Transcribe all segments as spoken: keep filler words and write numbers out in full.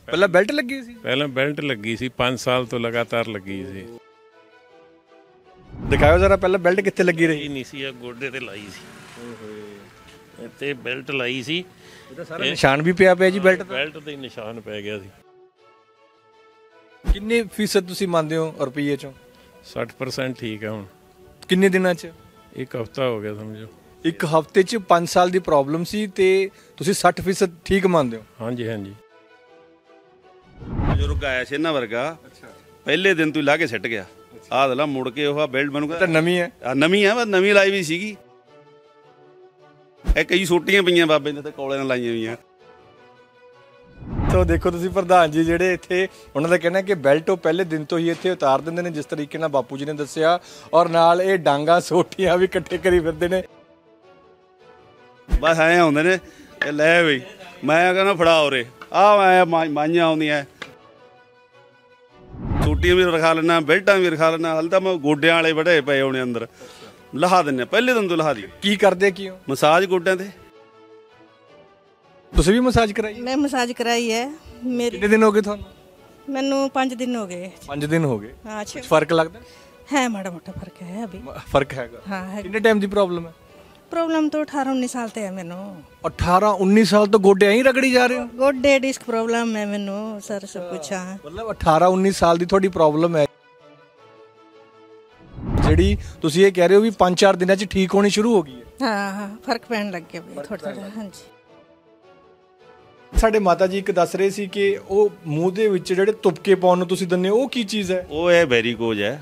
ਪਹਿਲਾਂ ਬੈਲਟ ਲੱਗੀ ਸੀ? ਪਹਿਲਾਂ ਬੈਲਟ ਲੱਗੀ ਸੀ, ਪੰਜ ਸਾਲ ਤੋਂ ਲਗਾਤਾਰ ਲੱਗੀ ਸੀ। ਦਿਖਾਓ ਜ਼ਰਾ ਪਹਿਲਾਂ ਬੈਲਟ ਕਿੱਥੇ ਲੱਗੀ ਰਹੀ? ਇਹ ਨਹੀਂ ਸੀ, ਆ ਗੋਡੇ ਤੇ ਲਾਈ ਸੀ, ਇੱਥੇ ਬੈਲਟ ਲਾਈ ਸੀ। ਇਹਦਾ ਸਾਰਾ ਨਿਸ਼ਾਨ ਵੀ ਪਿਆ ਪਿਆ ਜੀ ਬੈਲਟ ਦਾ? ਬੈਲਟ ਤੇ ਨਿਸ਼ਾਨ ਪੈ ਗਿਆ ਸੀ। ਕਿੰਨੇ ਫੀਸਦ ਤੁਸੀਂ ਮੰਨਦੇ ਹੋ ਰੁਪਈਏ ਚੋਂ? ਸੱਠ ਪਰਸੈਂਟ ਠੀਕ ਹੈ ਹੁਣ। ਕਿੰਨੇ ਦਿਨਾਂ 'ਚ? ਇੱਕ ਹਫ਼ਤਾ ਹੋ ਗਿਆ ਸਮਝੋ। ਇੱਕ ਹਫ਼ਤੇ 'ਚ ਪੰਜ ਸਾਲ ਦੀ ਪ੍ਰੋਬਲਮ ਸੀ ਤੇ ਤੁਸੀਂ ਸੱਠ ਫੀਸਦ ਠੀਕ ਮੰਨਦੇ ਹੋ? ਹਾਂਜੀ ਹਾਂਜੀ। ਬਜ਼ੁਰਗ ਆਇਆ ਸੀ ਇਹਨਾਂ ਵਰਗਾ, ਪਹਿਲੇ ਦਿਨ ਤੋਂ ਹੀ ਲਾ ਕੇ ਸਿੱਟ ਗਿਆ। ਆਹ ਦਲਾ ਮੁੜ ਕੇ ਉਹ ਬੈਲਟ ਮੈਨੂੰ ਤਾਂ ਨਵੀਂ ਹੈ? ਆ ਨਵੀਂ ਹੈ, ਬਸ ਨਵੀਂ ਲਾਈ ਵੀ ਸੀਗੀ। ਇਹ ਕਈ ਸੋਟੀਆਂ ਪਈਆਂ ਬਾਬੇ ਨੇ ਤੇ ਕੋਲੇ ਨਾਲ ਲਾਈਆਂ ਹੋਈਆਂ। ਤੋ ਦੇਖੋ ਤੁਸੀਂ ਪ੍ਰਧਾਨ ਜੀ ਜਿਹੜੇ ਇੱਥੇ, ਉਹਨਾਂ ਦਾ ਕਹਿਣਾ ਕਿ ਬੈਲਟ ਉਹ ਪਹਿਲੇ ਦਿਨ ਤੋਂ ਹੀ ਇੱਥੇ ਉਤਾਰ ਦਿੰਦੇ ਨੇ, ਜਿਸ ਤਰੀਕੇ ਨਾਲ ਬਾਪੂ ਜੀ ਨੇ ਦੱਸਿਆ, ਔਰ ਨਾਲ ਇਹ ਡਾਂਗਾ ਸੋਟੀਆਂ ਵੀ ਇਕੱਠੇ ਕਰੀ ਫਿਰਦੇ ਨੇ। ਬਸ ਐਂ ਆਉਂਦੇ ਨੇ, ਇਹ ਲੈ ਬਈ ਮੈਂ ਕਹਿੰਦਾ ਫੜਾ ਉਰੇ ਆਹ ਮੈਂ ਮਾਈਆਂ ਆਉਂਦੀਆਂ, ਸੋਟੀਆਂ ਵੀ ਰਖਾ ਲੈਣਾ, ਬੈਲਟਾਂ ਵੀ ਰਖਾ ਲੈਣਾ। ਹਾਲੇ ਤਾਂ ਮੈਂ ਗੋਡਿਆਂ ਵਾਲੇ ਬੜੇ ਪਏ ਹੋਣੇ ਅੰਦਰ, ਲਹਾ ਦਿੰਦੇ ਪਹਿਲੇ ਦਿਨ ਤੋਂ ਲਹਾ ਦੀ। ਕੀ ਕਰਦੇ ਕੀ ਹੋ? ਮਸਾਜ ਗੋਡਿਆਂ ਤੇ। ਤੁਸੀਂ ਵੀ ਮਸਾਜ ਕਰਾਈ? ਮੈਂ ਮਸਾਜ ਕਰਾਈ ਹੈ। ਮੇਰੀ ਕਿੰਨੇ ਦਿਨ ਹੋ ਗਏ ਤੁਹਾਨੂੰ? ਮੈਨੂੰ ਪੰਜ ਦਿਨ ਹੋ ਗਏ। ਪੰਜ ਦਿਨ ਹੋ ਗਏ। ਹਾਂ ਅੱਛਾ, ਕੁਝ ਫਰਕ ਲੱਗਦਾ ਹੈ? ਮਾੜਾ ਮੋਟਾ ਫਰਕ ਹੈ ਅਭੀ। ਫਰਕ ਹੈਗਾ? ਹਾਂ ਹੈ। ਕਿੰਨੇ ਟਾਈਮ ਦੀ ਪ੍ਰੋਬਲਮ ਹੈ? ਪ੍ਰੋਬਲਮ ਤਾਂ ਅਠਾਰਾਂ ਉੱਨੀ ਸਾਲ ਤੇ ਹੈ ਮੈਨੂੰ। ਅਠਾਰਾਂ ਉੱਨੀ ਸਾਲ ਤੋਂ ਗੋਡੇ ਐਂ ਹੀ ਰਗੜੀ ਜਾ ਰਹੇ ਹੋ? ਗੋਡੇ ਡਿਸਕ ਪ੍ਰੋਬਲਮ ਹੈ ਮੈਨੂੰ ਸਰ, ਸਭ ਕੁਛ। ਹਾਂ ਮਤਲਬ ਅਠਾਰਾਂ ਉੱਨੀ ਸਾਲ ਦੀ ਤੁਹਾਡੀ ਪ੍ਰੋਬਲਮ ਹੈ, ਜਿਹੜੀ ਤੁਸੀਂ ਇਹ ਕਹਿ ਰਹੇ ਹੋ ਵੀ ਪੰਜ ਚਾਰ ਦਿਨਾਂ 'ਚ ਠੀਕ ਹੋਣੀ ਸ਼ੁਰੂ ਹੋ ਗਈ ਹੈ? ਹਾਂ ਹਾਂ, ਫਰਕ ਪੈਣ ਲੱਗ ਗਿਆ ਵੀ ਥੋੜਾ ਥੋੜਾ। ਹਾਂਜੀ। ਸਾਡੇ ਮਾਤਾ ਜੀ ਇੱਕ ਦੱਸ ਰਹੇ ਸੀ ਕਿ ਉਹ ਮੂੰਹ ਦੇ ਵਿੱਚ ਜਿਹੜੇ ਤੁਪਕੇ ਪਾਉਣ ਨੂੰ ਤੁਸੀਂ ਦਿੰਦੇ ਹੋ, ਉਹ ਕੀ ਚੀਜ਼ ਹੈ? ਉਹ ਇਹ ਵੈਰੀਕੋਜ ਹੈ।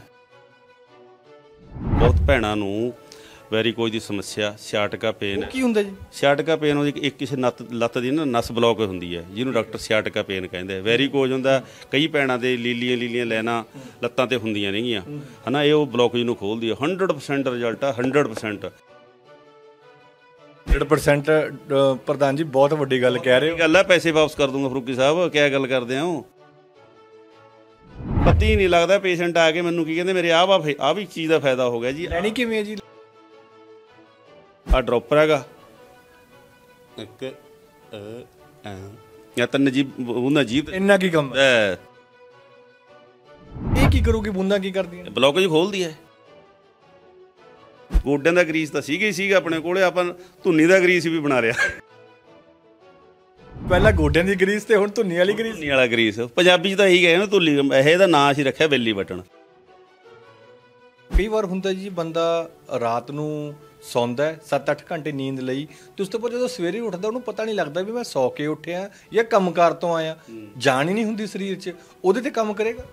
ਬਹੁਤ ਭੈਣਾਂ ਨੂੰ ਵੈਰੀਕੋਜ ਦੀ ਸਮੱਸਿਆ, ਸਿਆਟਕਾ ਪੇਨ ਹੈ। ਕੀ ਹੁੰਦਾ ਜੀ ਸਿਆਟਕਾ ਪੇਨ ਉਹਦੀ ਇੱਕ ਕਿਸੇ ਨੱਤ ਲੱਤ ਦੀ ਨਾ ਨਸ ਬਲੌਕ ਹੁੰਦੀ ਹੈ, ਜਿਹਨੂੰ ਡਾਕਟਰ ਸਿਆਟਕਾ ਪੇਨ ਕਹਿੰਦੇ ਆ। ਵੈਰੀਕੋਜ ਹੁੰਦਾ ਕਈ ਭੈਣਾਂ ਦੇ ਲੀਲੀਆਂ ਲੀਲੀਆਂ ਲੈਣਾ ਲੱਤਾਂ ਤੇ ਹੁੰਦੀਆਂ ਨੇਗੀਆਂ, ਹਨਾ, ਇਹ ਉਹ ਬਲੌਕੇਜ ਨੂੰ ਖੋਲਦੀ ਹੈ। ਹੰਡਰਡ ਪਰਸੈਂਟ ਰਿਜ਼ਲਟ ਆ, ਹੰਡਰਡ ਪਰਸੈਂਟ। ਹੰਡਰਡ ਪਰਸੈਂਟ ਪ੍ਰਧਾਨ ਜੀ ਬਹੁਤ ਵੱਡੀ ਗੱਲ ਕਹਿ ਰਹੇ ਹੋ। ਗੱਲ ਆ, ਪੈਸੇ ਵਾਪਸ ਕਰ ਦੂੰਗਾ ਫਰੂਕੀ ਸਾਹਿਬ, ਕਿਆ ਗੱਲ ਕਰਦੇ ਹੋ? ਪਤਾ ਹੀ ਨਹੀਂ ਲੱਗਦਾ ਪੇਸ਼ੈਂਟ ਆ ਕੇ ਮੈਨੂੰ ਕੀ ਕਹਿੰਦੇ, ਮੇਰੇ ਆਹ ਵਾ ਆਹ ਵੀ ਚੀਜ਼ ਦਾ ਫਾਇਦਾ ਹੋ ਗਿਆ ਜੀ। ਲੈਣੀ ਕਿਵੇਂ ਹੈ ਜੀ? ਆਹ ਡ੍ਰੌਪਰ ਹੈਗਾ ਇੱਕ, ਜਾਂ ਤਾਂ ਨਜੀਬ ਉਹਨਾਂ ਜੀਬ ਇੰਨਾ ਕੀ ਕੰਮ ਹੈ? ਇਹ ਕੀ ਕਰੂਗੀ? ਬੂੰਦਾਂ ਕੀ ਕਰਦੀਆਂ? ਬਲੌਕੇਜ ਖੋਲਦੀ ਹੈ। ਗੋਡਿਆਂ ਦਾ ਗਰੀਸ ਤਾਂ ਸੀਗਾ ਹੀ ਸੀਗਾ ਆਪਣੇ ਕੋਲੇ, ਆਪਾਂ ਧੁੰਨੀ ਦਾ ਗਰੀਸ ਵੀ ਬਣਾ ਰਿਹਾ। ਪਹਿਲਾਂ ਗੋਡਿਆਂ ਦੀ ਗਰੀਸ ਤੇ ਹੁਣ ਧੁੰਨੀ ਵਾਲੀ ਗਰੀਸ। ਧੁੰਨੀ ਵਾਲਾ ਗਰੀਸ ਪੰਜਾਬੀ 'ਚ ਤਾਂ ਇਹੀ ਗਏ ਨਾ, ਧੁੱਲੀ। ਇਹ ਦਾ ਨਾਂ ਅਸੀਂ ਰੱਖਿਆ ਬੈਲੀ ਬਟਨ। ਕਈ ਵਾਰ ਹੁੰਦਾ ਜੀ ਬੰਦਾ ਰਾਤ ਨੂੰ ਸੌਂਦਾ ਹੈ ਸੱਤ ਅੱਠ ਘੰਟੇ ਨੀਂਦ ਲਈ, ਤੇ ਉਸ ਤੋਂ ਬਾਅਦ ਜਦੋਂ ਸਵੇਰੇ ਉੱਠਦਾ ਉਹਨੂੰ ਪਤਾ ਨਹੀਂ ਲੱਗਦਾ ਵੀ ਮੈਂ ਸੌ ਕੇ ਉੱਠਿਆ ਜਾਂ ਕੰਮਕਾਰ ਤੋਂ ਆਇਆ। ਜਾਨ ਹੀ ਨਹੀਂ ਹੁੰਦੀ ਸਰੀਰ 'ਚ, ਉਹਦੇ ਤੇ ਕੰਮ ਕਰੇਗਾ।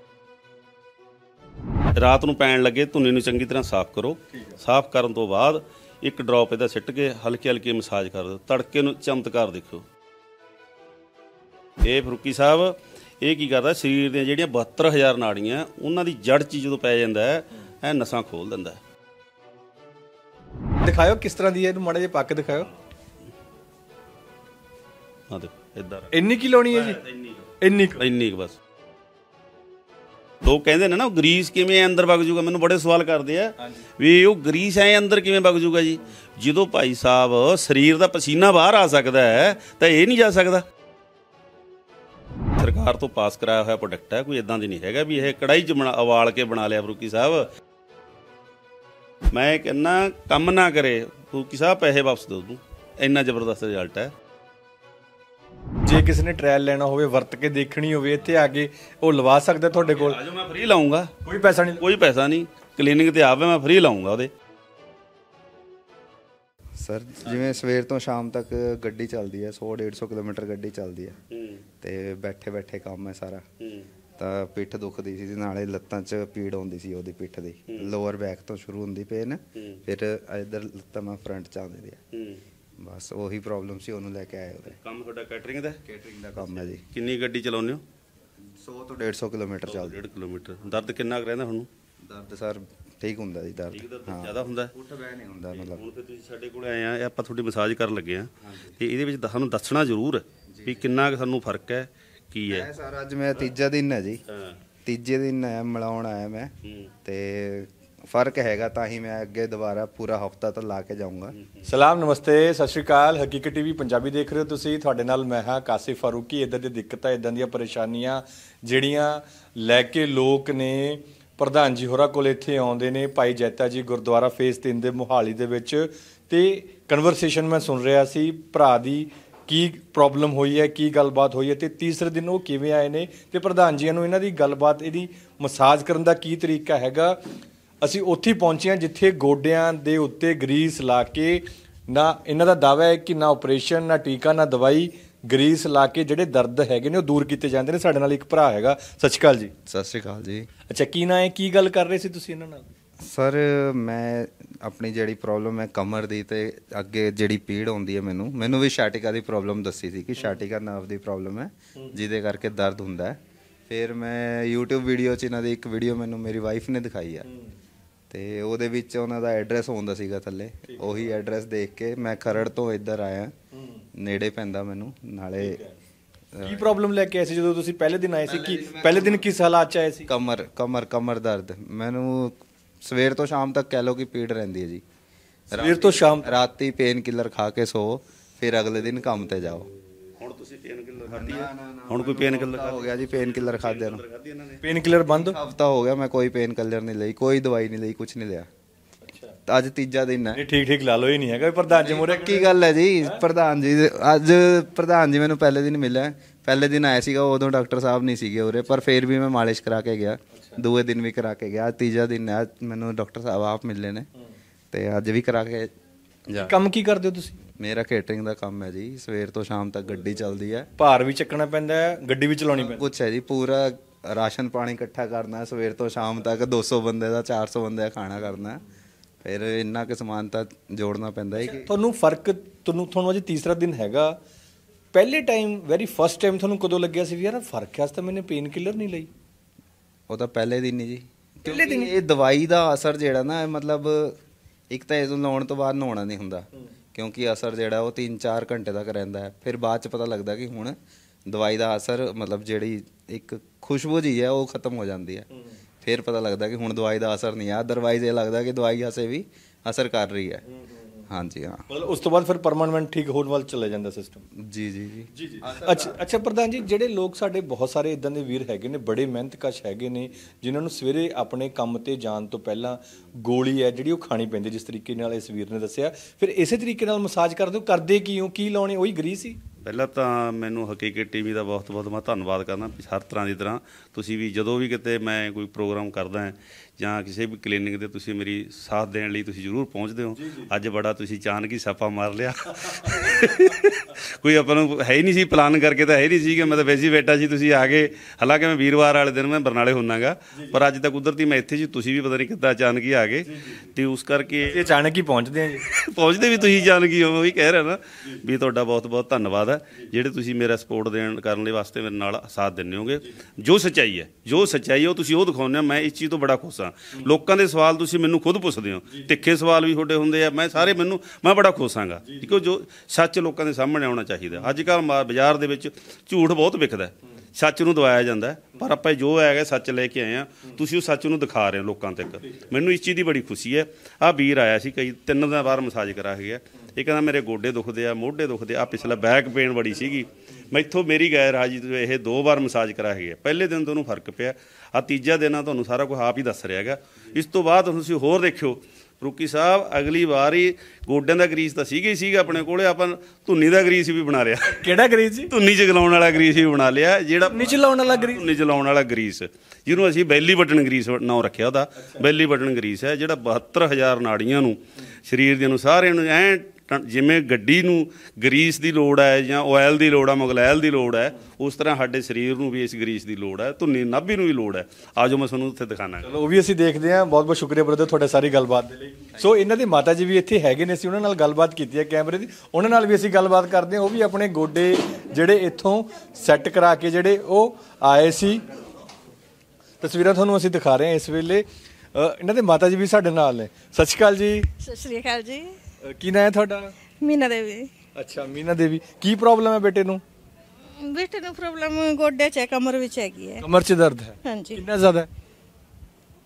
ਰਾਤ ਨੂੰ ਪੈਣ ਲੱਗੇ ਧੁੰਨੀ ਨੂੰ ਚੰਗੀ ਤਰ੍ਹਾਂ ਸਾਫ਼ ਕਰੋ। ਸਾਫ਼ ਕਰਨ ਤੋਂ ਬਾਅਦ ਇੱਕ ਡ੍ਰੌਪ ਇਹਦਾ ਸਿੱਟ ਕੇ ਹਲਕੀ ਹਲਕੀ ਮਸਾਜ ਕਰ ਦਿਓ। ਤੜਕੇ ਨੂੰ ਚਮਤਕਾਰ ਦੇਖੋ। ਇਹ ਫਰੂਕੀ ਸਾਹਿਬ ਇਹ ਕੀ ਕਰਦਾ, ਸਰੀਰ ਦੀਆਂ ਜਿਹੜੀਆਂ ਬਹੱਤਰ ਹਜ਼ਾਰ ਨਾੜੀਆਂ ਉਹਨਾਂ ਦੀ ਜੜ੍ਹ 'ਚ ਜਦੋਂ ਪੈ ਜਾਂਦਾ ਹੈ, ਇਹ ਨਸਾਂ ਖੋਲ ਦਿੰਦਾ। ਦਿਖਾਓ ਕਿਸ ਤਰ੍ਹਾਂ ਦੀ ਹੈ, ਇਹਨੂੰ ਮਾੜਾ ਜਿਹਾ ਪੱਕ ਦਿਖਾਓ। ਹਾਂ ਦੇਖੋ ਇੱਦਾਂ। ਇੰਨੀ ਕੀ ਲਾਉਣੀ ਹੈ ਜੀ? ਇੰਨੀ ਕੁ? ਇੰਨੀ ਕੁ ਬਸ। ਲੋਕ ਕਹਿੰਦੇ ਨੇ ਨਾ ਗਰੀਸ ਕਿਵੇਂ ਅੰਦਰ ਵਗ ਜੂਗਾ, ਮੈਨੂੰ ਬੜੇ ਸਵਾਲ ਕਰਦੇ ਆ ਵੀ ਉਹ ਗਰੀਸ ਐ ਅੰਦਰ ਕਿਵੇਂ ਵਗ ਜੂਗਾ ਜੀ। ਜਦੋਂ ਭਾਈ ਸਾਹਿਬ ਸਰੀਰ ਦਾ ਪਸੀਨਾ ਬਾਹਰ ਆ ਸਕਦਾ ਹੈ ਤਾਂ ਇਹ ਨਹੀਂ ਜਾ ਸਕਦਾ। ਸਰਕਾਰ ਤੋਂ ਪਾਸ ਕਰਾਇਆ ਹੋਇਆ ਪ੍ਰੋਡਕਟ ਹੈ, ਕੋਈ ਇਦਾਂ ਦੀ ਨਹੀਂ ਹੈਗਾ ਵੀ ਇਹ ਕੜਾਈ 'ਚ ਬਣਾ ਉਬਾਲ ਕੇ ਬਣਾ ਲਿਆ। ਫਰੂਕੀ ਸਾਹਿਬ ਮੈਂ ਕਹਿੰਦਾ ਕੰਮ ਨਾ ਕਰੇ, ਫਰੂਕੀ ਸਾਹਿਬ ਪੈਸੇ ਵਾਪਸ ਦਿਓ ਤੂੰ, ਇੰਨਾ ਜ਼ਬਰਦਸਤ ਰਿਜ਼ਲਟ ਹੈ। ਜੇ ਕਿਸੇ ਨੇ ਟ੍ਰਾਇਲ ਲੈਣਾ ਹੋਵੇ, ਵਰਤ ਕੇ ਦੇਖਣੀ ਹੋਵੇ, ਇੱਥੇ ਆ ਕੇ ਉਹ ਲਵਾ ਸਕਦਾ ਤੁਹਾਡੇ ਕੋਲ? ਆਜੋ, ਮੈਂ ਫ੍ਰੀ ਲਾਉਂਗਾ। ਕੋਈ ਪੈਸਾ ਨਹੀਂ? ਕੋਈ ਪੈਸਾ ਨਹੀਂ, ਕਲੀਨਿਕ ਤੇ ਆਵੇ, ਮੈਂ ਫ੍ਰੀ ਲਾਉਂਗਾ ਉਹਦੇ। ਸਰ ਜਿਵੇਂ ਸਵੇਰ ਤੋਂ ਸ਼ਾਮ ਤੱਕ ਗੱਡੀ ਚੱਲਦੀ ਹੈ, ਸੌ ਡੇਢ ਸੌ ਕਿਲੋਮੀਟਰ ਗੱਡੀ ਚੱਲਦੀ ਹੈ, ਤੇ ਬੈਠੇ ਬੈਠੇ ਕੰਮ ਹੈ ਸਾਰਾ। ਤਾਂ ਪਿੱਠ ਦੁਖਦੀ ਸੀ, ਨਾਲੇ ਲੱਤਾਂ 'ਚ ਪੀੜ ਆਉਂਦੀ ਸੀ ਉਹਦੀ ਪਿੱਠ ਦੀ, ਲੋਅਰ ਬੈਕ ਤੋਂ ਸ਼ੁਰੂ ਹੁੰਦੀ ਪੇਨ, ਫਿਰ ਇੱਧਰ ਲੱਤਾਂ ਮੈਂ ਫਰੰਟ 'ਚ ਆਉਂਦੀ ਹੈ। ਬਸ ਉਹੀ ਪ੍ਰੋਬਲਮ ਸੀ, ਉਹਨੂੰ ਲੈ ਕੇ ਆਏ ਉਹਦੇ। ਕੰਮ ਤੁਹਾਡਾ ਕੈਟਰਿੰਗ ਦਾ? ਕੇਟਰਿੰਗ ਦਾ ਕੰਮ ਹੈ ਜੀ। ਕਿੰਨੀ ਗੱਡੀ ਚਲਾਉਂਦੇ ਹੋ? ਸੌ ਤੋਂ ਡੇਢ ਸੌ ਕਿਲੋਮੀਟਰ ਚੱਲਦੀ। ਡੇਢ ਕਿਲੋਮੀਟਰ। ਦਰਦ ਕਿੰਨਾ ਕੁ ਰਹਿੰਦਾ ਹੁਣ? ਦਰਦ ਸਰ ਠੀਕ ਹੁੰਦਾ ਜੀ, ਦਰਦ ਜ਼ਿਆਦਾ ਹੁੰਦਾ? ਉੱਠ ਬਹਿ ਨਹੀਂ ਹੁੰਦਾ ਮਤਲਬ। ਹੁਣ ਫਿਰ ਤੁਸੀਂ ਸਾਡੇ ਕੋਲ ਆਏ ਆ, ਇਹ ਆਪਾਂ ਤੁਹਾਡੀ ਮਸਾਜ ਕਰਨ ਲੱਗੇ ਆ, ਤੇ ਇਹਦੇ ਵਿੱਚ ਸਾਨੂੰ ਦੱਸਣਾ ਜ਼ਰੂਰ ਵੀ ਕਿੰਨਾ ਕੁ ਸਾਨੂੰ ਫਰਕ ਹੈ, ਕੀ ਹੈ। ਸਰ ਅੱਜ ਮੇਰਾ ਤੀਜਾ ਦਿਨ ਹੈ ਜੀ, ਤੀਜੇ ਦਿਨ ਆਇਆ ਮਿਲਾਉਣ ਆਇਆ ਮੈਂ, ਤੇ ਫਰਕ ਹੈਗਾ, ਤਾਂ ਹੀ ਮੈਂ ਅੱਗੇ ਦੁਬਾਰਾ ਪੂਰਾ ਹਫਤਾ ਤਾਂ ਲਾ ਕੇ ਜਾਊਂਗਾ। ਸਲਾਮ, ਨਮਸਤੇ, ਸਤਿ ਸ਼੍ਰੀ ਅਕਾਲ। ਹਕੀਕਤ ਟੀਵੀ ਪੰਜਾਬੀ ਦੇਖ ਰਹੇ ਹੋ ਤੁਸੀਂ। ਤੁਹਾਡੇ ਨਾਲ ਮੈਂ ਹਾਂ ਕਾਸਿਫ ਫਾਰੂਕੀ। ਇੱਦਾਂ ਦੀ ਦਿੱਕਤਾਂ, ਇੱਦਾਂ ਦੀਆਂ ਪਰੇਸ਼ਾਨੀਆਂ ਜਿਹੜੀਆਂ ਲੈ ਕੇ ਲੋਕ ਨੇ ਪ੍ਰਧਾਨ ਜੀ ਹੋਰਾਂ ਕੋਲ ਇੱਥੇ ਆਉਂਦੇ ਨੇ, ਭਾਈ ਜੈਤਾ ਜੀ ਗੁਰਦੁਆਰਾ ਫੇਸ ਤਿੰਨ ਦੇ ਮੁਹਾਲੀ ਦੇ ਵਿੱਚ, ਤੇ ਕਨਵਰਸੇਸ਼ਨ ਮੈਂ ਸੁਣ ਰਿਹਾ ਸੀ ਭਰਾ ਦੀ ਕੀ ਪ੍ਰੋਬਲਮ ਹੋਈ ਹੈ, ਕੀ ਗੱਲਬਾਤ ਹੋਈ ਹੈ, ਤੇ ਤੀਸਰੇ ਦਿਨ ਉਹ ਕਿਵੇਂ ਆਏ ਨੇ, ਤੇ ਪ੍ਰਧਾਨ ਜੀ ਨੂੰ ਇਹਨਾਂ ਦੀ ਗੱਲਬਾਤ, ਇਹਦੀ ਮਸਾਜ ਕਰਨ ਦਾ ਕੀ ਤਰੀਕਾ ਹੈਗਾ। ਅਸੀਂ ਉੱਥੇ ਪਹੁੰਚੇ ਹਾਂ ਜਿੱਥੇ ਗੋਡਿਆਂ ਦੇ ਉੱਤੇ ਗਰੀਸ ਲਾ ਕੇ, ਨਾ ਇਹਨਾਂ ਦਾ ਦਾਅਵਾ ਹੈ ਕਿ ਨਾ ਆਪਰੇਸ਼ਨ, ਨਾ ਟੀਕਾ, ਨਾ ਦਵਾਈ, ਗਰੀਸ ਲਾ ਕੇ ਜਿਹੜੇ ਦਰਦ ਹੈਗੇ ਨੇ ਉਹ ਦੂਰ ਕੀਤੇ ਜਾਂਦੇ ਨੇ। ਸਾਡੇ ਨਾਲ ਇੱਕ ਭਰਾ ਹੈਗਾ। ਸਤਿ ਸ਼੍ਰੀ ਅਕਾਲ ਜੀ। ਸਤਿ ਸ਼੍ਰੀ ਅਕਾਲ ਜੀ। ਅੱਛਾ, ਕੀ ਨਾਂ ਹੈ, ਕੀ ਗੱਲ ਕਰ ਰਹੇ ਸੀ ਤੁਸੀਂ ਇਹਨਾਂ ਨਾਲ? ਸਰ ਮੈਂ ਆਪਣੀ ਜਿਹੜੀ ਪ੍ਰੋਬਲਮ ਹੈ ਕਮਰ ਦੀ, ਤੇ ਅੱਗੇ ਜਿਹੜੀ ਪੀੜ ਹੁੰਦੀ ਹੈ, ਮੈਨੂੰ ਮੈਨੂੰ ਵੀ ਸ਼ਾਟਿਕਾ ਦੀ ਪ੍ਰੋਬਲਮ ਦੱਸੀ ਸੀ ਕਿ ਸ਼ਾਟਿਕਾ ਨਰਵ ਦੀ ਪ੍ਰੋਬਲਮ ਹੈ ਜਿਹਦੇ ਕਰਕੇ ਦਰਦ ਹੁੰਦਾ ਹੈ। ਫਿਰ ਮੈਂ YouTube ਵੀਡੀਓ 'ਚ ਇਹਨਾਂ ਦੀ ਇੱਕ ਵੀਡੀਓ ਮੈਨੂੰ ਮੇਰੀ ਵਾਈਫ ਨੇ ਦਿਖਾਈ ਹੈ, ਤੇ ਉਹਦੇ ਵਿੱਚ ਉਹਨਾਂ ਦਾ ਐਡਰੈਸ ਹੁੰਦਾ ਸੀਗਾ ਥੱਲੇ। ਉਹੀ ਐਡਰੈਸ ਦੇਖ ਕੇ ਮੈਂ ਖਰੜ ਤੋਂ ਇੱਧਰ ਆਇਆ, ਨੇੜੇ ਪੈਂਦਾ ਮੈਨੂੰ। ਨਾਲੇ ਕੀ ਪ੍ਰੋਬਲਮ ਲੈ ਕੇ ਆਏ ਸੀ ਜਦੋਂ ਤੁਸੀਂ ਪਹਿਲੇ ਦਿਨ ਆਏ ਸੀ? ਕੀ ਪਹਿਲੇ ਦਿਨ ਕਿਸ ਹਾਲਾਤ 'ਚ ਆਏ ਸੀ? ਕਮਰ ਕਮਰ ਕਮਰ ਦਰਦ ਮੈਨੂੰ ਸਵੇਰ ਤੋਂ ਸ਼ਾਮ ਤੱਕ ਕਹਿ ਲਓ ਕਿ ਪੀੜ ਰਹਿੰਦੀ ਹੈ ਜੀ। ਸਵੇਰ ਤੋਂ ਸ਼ਾਮ? ਰਾਤੀ ਪੇਨ ਕਿਲਰ ਖਾ ਕੇ ਸੋ, ਫਿਰ ਅਗਲੇ ਦਿਨ ਕੰਮ ਤੇ ਜਾਓ। ਹੁਣ ਤੁਸੀਂ ਪੇਨ ਕਿਲਰ ਖਾਧੀ ਹੈ? ਹੁਣ ਕੋਈ ਪੇਨ ਕਿਲਰ ਹੋ ਗਿਆ ਜੀ ਪੇਨ ਕਿਲਰ ਖਾਦਿਆਂ ਨੂੰ। ਪੇਨ ਕਿਲਰ ਬੰਦ? ਹਫਤਾ ਹੋ ਗਿਆ ਮੈਂ ਕੋਈ ਪੇਨ ਕਿਲਰ ਨਹੀਂ ਲਈ, ਕੋਈ ਦਵਾਈ ਨਹੀਂ ਲਈ, ਕੁਝ ਨਹੀਂ ਲਿਆ। ਅੱਜ ਤੀਜਾ ਦਿਨ ਹੈ। ਨਹੀਂ, ਠੀਕ ਠੀਕ ਲਾ ਲਓ, ਹੀ ਨਹੀਂ ਹੈਗਾ ਪ੍ਰਧਾਨ ਜੀ ਮੂਹਰੇ। ਕੀ ਗੱਲ ਹੈ ਜੀ, ਪ੍ਰਧਾਨ ਜੀ ਅੱਜ ਪ੍ਰਧਾਨ ਜੀ ਮੈਨੂੰ ਪਹਿਲੇ ਦਿਨ ਮਿਲਿਆ। ਪਹਿਲੇ ਦਿਨ ਆਇਆ ਸੀਗਾ, ਉਦੋਂ ਡਾਕਟਰ ਸਾਹਿਬ ਨਹੀਂ ਸੀਗੇ ਉਰੇ, ਪਰ ਫਿਰ ਵੀ ਮੈਂ ਮਾਲਿਸ਼ ਕਰਾ ਕੇ ਗਿਆ। ਦੂਏ ਦਿਨ ਵੀ ਕਰਾ ਕੇ ਗਿਆ। ਤੀਜਾ ਦਿਨ ਹੈ, ਮੈਨੂੰ ਡਾਕਟਰ ਸਾਹਿਬ ਆਪ ਮਿਲੇ ਨੇ, ਤੇ ਅੱਜ ਵੀ ਕਰਾ ਕੇ ਜਾ। ਕੰਮ ਕੀ ਕਰਦੇ ਹੋ ਤੁਸੀਂ? ਮੇਰਾ ਕੇਟਰਿੰਗ ਦਾ ਕੰਮ ਹੈ ਜੀ। ਸਵੇਰ ਤੋਂ ਸ਼ਾਮ ਤੱਕ ਗੱਡੀ ਚੱਲਦੀ ਹੈ। ਭਾਰ ਵੀ ਚੱਕਣਾ ਪੈਂਦਾ ਹੈ, ਗੱਡੀ ਵੀ ਚਲਾਉਣੀ ਪੈਂਦੀ? ਕੁਛ ਹੈ ਜੀ, ਪੂਰਾ ਰਾਸ਼ਨ ਪਾਣੀ ਇਕੱਠਾ ਕਰਨਾ ਸਵੇਰ ਤੋਂ ਸ਼ਾਮ ਤੱਕ। ਦੋ ਸੌ ਬੰਦੇ ਦਾ, ਚਾਰ ਸੌ ਬੰਦੇ ਦਾ ਖਾਣਾ ਕਰਨਾ, ਫਿਰ ਇੰਨਾ ਕੁ ਸਮਾਨ ਤਾਂ ਜੋੜਨਾ ਪੈਂਦਾ ਹੈ। ਕਿ ਤੁਹਾਨੂੰ ਫਰਕ, ਤੁਹਾਨੂੰ ਤੁਹਾਨੂੰ ਅੱਜ ਤੀਸਰਾ ਦਿਨ ਹੈਗਾ, ਪਹਿਲੇ ਟਾਈਮ, ਵੈਰੀ ਫਸਟ ਟਾਈਮ ਤੁਹਾਨੂੰ ਕਦੋਂ ਲੱਗਿਆ ਸੀ ਵੀ ਯਾਰ ਫਰਕ ਹੈ, ਤਾਂ ਮੈंने ਪੇਨ ਕਿਲਰ ਨਹੀਂ ਲਈ? ਉਹ ਤਾਂ ਪਹਿਲੇ ਦਿਨ ਹੀ ਜੀ। ਪਹਿਲੇ ਦਿਨ ਇਹ ਦਵਾਈ ਦਾ ਅਸਰ ਜਿਹੜਾ ਨਾ, ਮਤਲਬ ਇੱਕ ਤਾਂ ਇਹਨੂੰ ਲਾਉਣ ਤੋਂ ਬਾਅਦ ਨਹਾਉਣਾ ਨਹੀਂ ਹੁੰਦਾ, ਕਿਉਂਕਿ ਅਸਰ ਜਿਹੜਾ ਉਹ ਤਿੰਨ ਚਾਰ ਘੰਟੇ ਤੱਕ ਰਹਿੰਦਾ ਹੈ। ਫਿਰ ਬਾਅਦ 'ਚ ਪਤਾ ਲੱਗਦਾ ਕਿ ਹੁਣ ਦਵਾਈ ਦਾ ਅਸਰ, ਮਤਲਬ ਜਿਹੜੀ ਇੱਕ ਖੁਸ਼ਬੂ ਜੀ ਹੈ ਉਹ ਖਤਮ ਹੋ ਜਾਂਦੀ ਹੈ। ਫਿਰ ਪਤਾ ਲੱਗਦਾ ਕਿ ਹੁਣ ਦਵਾਈ ਦਾ ਅਸਰ ਨਹੀਂ ਆ। ਅਦਰਵਾਈਜ਼ ਇਹ ਲੱਗਦਾ ਕਿ ਦਵਾਈ ਹਸੇ ਵੀ ਅਸਰ ਕਰ ਰਹੀ ਹੈ। ਹਾਂਜੀ ਹਾਂ, ਮਤਲਬ ਉਸ ਤੋਂ ਬਾਅਦ ਫਿਰ ਪਰਮਾਨੈਂਟ ਠੀਕ ਹੋਣ ਵੱਲ ਚਲੇ ਜਾਂਦਾ ਸਿਸਟਮ। ਜੀ ਜੀ ਜੀ ਜੀ ਜੀ। ਅੱਛਾ ਅੱਛਾ ਪ੍ਰਧਾਨ ਜੀ, ਜਿਹੜੇ ਲੋਕ ਸਾਡੇ ਬਹੁਤ ਸਾਰੇ ਇਦਾਂ ਦੇ ਵੀਰ ਹੈਗੇ ਨੇ, ਬੜੇ ਮਿਹਨਤਕਸ਼ ਹੈਗੇ ਨੇ, ਜਿਨ੍ਹਾਂ ਨੂੰ ਸਵੇਰੇ ਆਪਣੇ ਕੰਮ ਤੇ ਜਾਣ ਤੋਂ ਪਹਿਲਾਂ ਗੋਲੀ ਹੈ ਜਿਹੜੀ ਉਹ ਖਾਣੀ ਪੈਂਦੀ, ਜਿਸ ਤਰੀਕੇ ਨਾਲ ਇਸ ਵੀਰ ਨੇ ਦੱਸਿਆ, ਫਿਰ ਇਸੇ ਤਰੀਕੇ ਨਾਲ ਮਸਾਜ ਕਰਦੇ ਹੋ? ਕਰਦੇ ਕੀ ਹੋ, ਕੀ ਲਾਉਣੇ? ਉਹੀ ਗਰੀਸ ਹੀ? ਪਹਿਲਾਂ ਤਾਂ ਮੈਨੂੰ ਹਕੀਕਤ ਟੀਵੀ ਦਾ ਬਹੁਤ ਬਹੁਤ ਮੈਂ ਧੰਨਵਾਦ ਕਰਦਾ ਵੀ ਹਰ ਤਰ੍ਹਾਂ ਦੀ ਤਰ੍ਹਾਂ ਤੁਸੀਂ ਵੀ ਜਦੋਂ ਵੀ ਕਿਤੇ ਮੈਂ ਕੋਈ ਪ੍ਰੋਗਰਾਮ ਕਰਦਾ ਹਾਂ ਜਾਂ ਕਿਸੇ ਵੀ ਕਲੀਨਿਕ 'ਤੇ ਤੁਸੀਂ ਮੇਰੀ ਸਾਥ ਦੇਣ ਲਈ ਤੁਸੀਂ ਜ਼ਰੂਰ ਪਹੁੰਚਦੇ ਹੋ। ਅੱਜ ਬੜਾ ਤੁਸੀਂ ਅਚਾਨਕ ਹੀ ਛਾਪਾ ਮਾਰ ਲਿਆ। ਕੋਈ ਆਪਾਂ ਨੂੰ ਹੈ ਹੀ ਨਹੀਂ ਸੀ, ਪਲਾਨ ਕਰਕੇ ਤਾਂ ਹੈ ਹੀ ਨਹੀਂ ਸੀ ਕਿ ਮੈਂ ਤਾਂ ਵੈਸੇ ਹੀ ਬੈਠਾ ਸੀ, ਤੁਸੀਂ ਆ ਗਏ। ਹਾਲਾਂਕਿ ਮੈਂ ਵੀਰਵਾਰ ਵਾਲੇ ਦਿਨ ਮੈਂ ਬਰਨਾਲੇ ਹੁੰਨਾਗਾ, ਪਰ ਅੱਜ ਤਾਂ ਕੁਦਰਤੀ ਮੈਂ ਇੱਥੇ ਸੀ, ਤੁਸੀਂ ਵੀ ਪਤਾ ਨਹੀਂ ਕਿੱਦਾਂ ਅਚਾਨਕ ਹੀ ਆ ਗਏ, ਅਤੇ ਉਸ ਕਰਕੇ ਅਚਾਨਕ ਹੀ ਪਹੁੰਚਦੇ ਆ ਜੀ। ਪਹੁੰਚਦੇ ਵੀ ਤੁਸੀਂ ਅਚਾਨਕ ਹੀ ਹੋ, ਉਹੀ ਕਹਿ ਰਿਹਾ ਨਾ ਵੀ ਤੁਹਾਡਾ ਬਹੁਤ ਬਹੁਤ ਧੰਨਵਾਦ ਹੈ ਜਿਹੜੇ ਤੁਸੀਂ ਮੇਰਾ ਸਪੋਰਟ ਦੇਣ ਕਰਨ ਦੇ ਵਾਸਤੇ ਮੇਰੇ ਨਾਲ ਸਾਥ ਦਿੰਦੇ ਹੋਗੇ। ਜੋ ਸੱਚਾਈ ਹੈ, ਜੋ ਸੱਚਾਈ ਹੈ ਉਹ ਤੁਸੀਂ ਉਹ ਦਿਖਾਉਂਦੇ ਹੋ। ਮੈਂ ਇਸ ਚੀਜ਼ ਤੋਂ ਬੜਾ ਖੁਸ਼ ਹਾਂ। ਲੋਕਾਂ ਦੇ ਸਵਾਲ ਤੁਸੀਂ ਮੈਨੂੰ ਖੁਦ ਪੁੱਛਦੇ ਹੋ, ਤਿੱਖੇ ਸਵਾਲ ਵੀ ਤੁਹਾਡੇ ਹੁੰਦੇ ਆ, ਮੈਂ ਸਾਰੇ ਮੈਨੂੰ ਮੈਂ ਬੜਾ ਖੁਸ਼ ਹਾਂਗਾ, ਕਿਉਂਕਿ ਜੋ ਸੱਚ ਲੋਕਾਂ ਦੇ ਸਾਹਮਣੇ ਆਉਣਾ ਚਾਹੀਦਾ। ਅੱਜ ਕੱਲ੍ਹ ਬਾਜ਼ਾਰ ਦੇ ਵਿੱਚ ਝੂਠ ਬਹੁਤ ਵਿਕਦਾ, ਸੱਚ ਨੂੰ ਦਵਾਇਆ ਜਾਂਦਾ, ਪਰ ਆਪਾਂ ਜੋ ਹੈਗਾ ਸੱਚ ਲੈ ਕੇ ਆਏ ਹਾਂ, ਤੁਸੀਂ ਉਹ ਸੱਚ ਨੂੰ ਦਿਖਾ ਰਹੇ ਹੋ ਲੋਕਾਂ ਤੱਕ। ਮੈਨੂੰ ਇਸ ਚੀਜ਼ ਦੀ ਬੜੀ ਖੁਸ਼ੀ ਹੈ। ਆਹ ਵੀਰ ਆਇਆ ਸੀ, ਕਈ ਤਿੰਨ ਦਿਨ ਬਾਅਦ ਮਸਾਜ ਕਰਾ ਗਿਆ। ਇਹ ਕਹਿੰਦਾ ਮੇਰੇ ਗੋਡੇ ਦੁਖਦੇ ਆ, ਮੋਢੇ ਦੁਖਦੇ ਆ, ਪਿਛਲਾ ਬੈਕ ਪੇਨ ਬੜੀ ਸੀਗੀ। ਮੈਥੋਂ ਮੇਰੀ ਗੈਰ ਹਾਜ਼ਰੀ ਤੋਂ ਇਹ ਦੋ ਵਾਰ ਮਸਾਜ ਕਰਾ ਗਿਆ। ਪਹਿਲੇ ਦਿਨ ਤੋਂ ਉਹਨੂੰ ਫਰਕ ਪਿਆ, ਆ ਤੀਜਾ ਦਿਨ ਆ, ਤੁਹਾਨੂੰ ਸਾਰਾ ਕੁਝ ਆਪ ਹੀ ਦੱਸ ਰਿਹਾ ਹੈਗਾ। ਇਸ ਤੋਂ ਬਾਅਦ ਤੁਸੀਂ ਹੋਰ ਦੇਖਿਓ ਫਰੂਕੀ ਸਾਹਿਬ, ਅਗਲੀ ਵਾਰ ਹੀ ਗੋਡਿਆਂ ਦਾ ਗਰੀਸ ਤਾਂ ਸੀਗਾ ਹੀ ਸੀਗਾ ਆਪਣੇ ਕੋਲੇ, ਆਪਾਂ ਧੁੰਨੀ ਦਾ ਗਰੀਸ ਵੀ ਬਣਾ ਲਿਆ। ਕਿਹੜਾ ਗਰੀਸ ਜੀ? ਧੁੰਨੀ ਚ ਲਾਉਣ ਵਾਲਾ ਗਰੀਸ ਵੀ ਬਣਾ ਲਿਆ, ਜਿਹੜਾ ਧੁੰਨੀ ਚ ਲਾਉਣ ਵਾਲਾ ਗਰੀਸ? ਧੁੰਨੀ ਚ ਲਾਉਣ ਵਾਲਾ ਗਰੀਸ, ਜਿਹਨੂੰ ਅਸੀਂ ਬੈਲੀ ਬਟਨ ਗਰੀਸ ਨਾਂ ਰੱਖਿਆ ਉਹਦਾ। ਬੈਲੀ ਬਟਨ ਗਰੀਸ ਹੈ ਜਿਹੜਾ ਬਹੱਤਰ ਹਜ਼ਾਰ ਨਾੜੀਆਂ ਨੂੰ, ਸਰੀਰ ਦੀਆਂ ਨੂੰ, ਸਾਰਿਆਂ ਨੂੰ ਐਂ ਜਿਵੇਂ ਗੱਡੀ ਨੂੰ ਗਰੀਸ ਦੀ ਲੋੜ ਹੈ ਜਾਂ ਆਇਲ ਦੀ ਲੋੜ ਹੈ, ਮੁਗਲੈਲ ਦੀ ਲੋੜ ਹੈ, ਉਸ ਤਰ੍ਹਾਂ ਸਾਡੇ ਸਰੀਰ ਨੂੰ ਵੀ ਇਸ ਗਰੀਸ ਦੀ ਲੋੜ ਹੈ, ਧੁੰਨੀ ਨਾਭੀ ਨੂੰ ਵੀ ਲੋੜ ਹੈ। ਆਜੋ ਮੈਂ ਤੁਹਾਨੂੰ ਉੱਥੇ ਦਿਖਾਣਾ। ਚਲੋ ਉਹ ਵੀ ਅਸੀਂ ਦੇਖਦੇ ਹਾਂ। ਬਹੁਤ ਬਹੁਤ ਸ਼ੁਕਰੀਆ ਬ੍ਰਦਰ ਤੁਹਾਡਾ ਸਾਰੀ ਗੱਲਬਾਤ ਦੇ ਲਈ। ਸੋ ਇਹਨਾਂ ਦੇ ਮਾਤਾ ਜੀ ਵੀ ਇੱਥੇ ਹੈਗੇ ਨੇ, ਅਸੀਂ ਉਹਨਾਂ ਨਾਲ ਗੱਲਬਾਤ ਕੀਤੀ ਹੈ ਕੈਮਰੇ ਦੀ, ਉਹਨਾਂ ਨਾਲ ਵੀ ਅਸੀਂ ਗੱਲਬਾਤ ਕਰਦੇ ਹਾਂ। ਉਹ ਵੀ ਆਪਣੇ ਗੋਡੇ ਜਿਹੜੇ ਇੱਥੋਂ ਸੈੱਟ ਕਰਾ ਕੇ ਜਿਹੜੇ ਉਹ ਆਏ ਸੀ, ਤਸਵੀਰਾਂ ਤੁਹਾਨੂੰ ਅਸੀਂ ਦਿਖਾ ਰਹੇ ਹਾਂ ਇਸ ਵੇਲੇ। ਇਹਨਾਂ ਦੇ ਮਾਤਾ ਜੀ ਵੀ ਸਾਡੇ ਨਾਲ ਨੇ। ਸਤਿ ਸ਼੍ਰੀ ਅਕਾਲ ਜੀ। ਸਤਿ ਸ਼੍ਰੀ ਅਕਾਲ ਜੀ। ਕੀ ਨਾਂ ਹੈ ਤੁਹਾਡਾ? ਮੀਨਾ ਦੇਵੀ। ਅੱਛਾ, ਮੀਨਾ ਦੇਵੀ। ਕੀ ਪ੍ਰੋਬਲਮ ਹੈ ਬੇਟੇ ਨੂੰ? ਬੇਟੇ ਨੂੰ ਪ੍ਰੋਬਲਮ ਗੋਡੇ 'ਚ ਹੈ, ਕਮਰ ਵਿੱਚ ਹੈਗੀ ਹੈ। ਕਮਰ 'ਚ ਦਰਦ ਹੈ? ਹਾਂਜੀ। ਕਿੰਨਾ ਜ਼ਿਆਦਾ ਹੈ?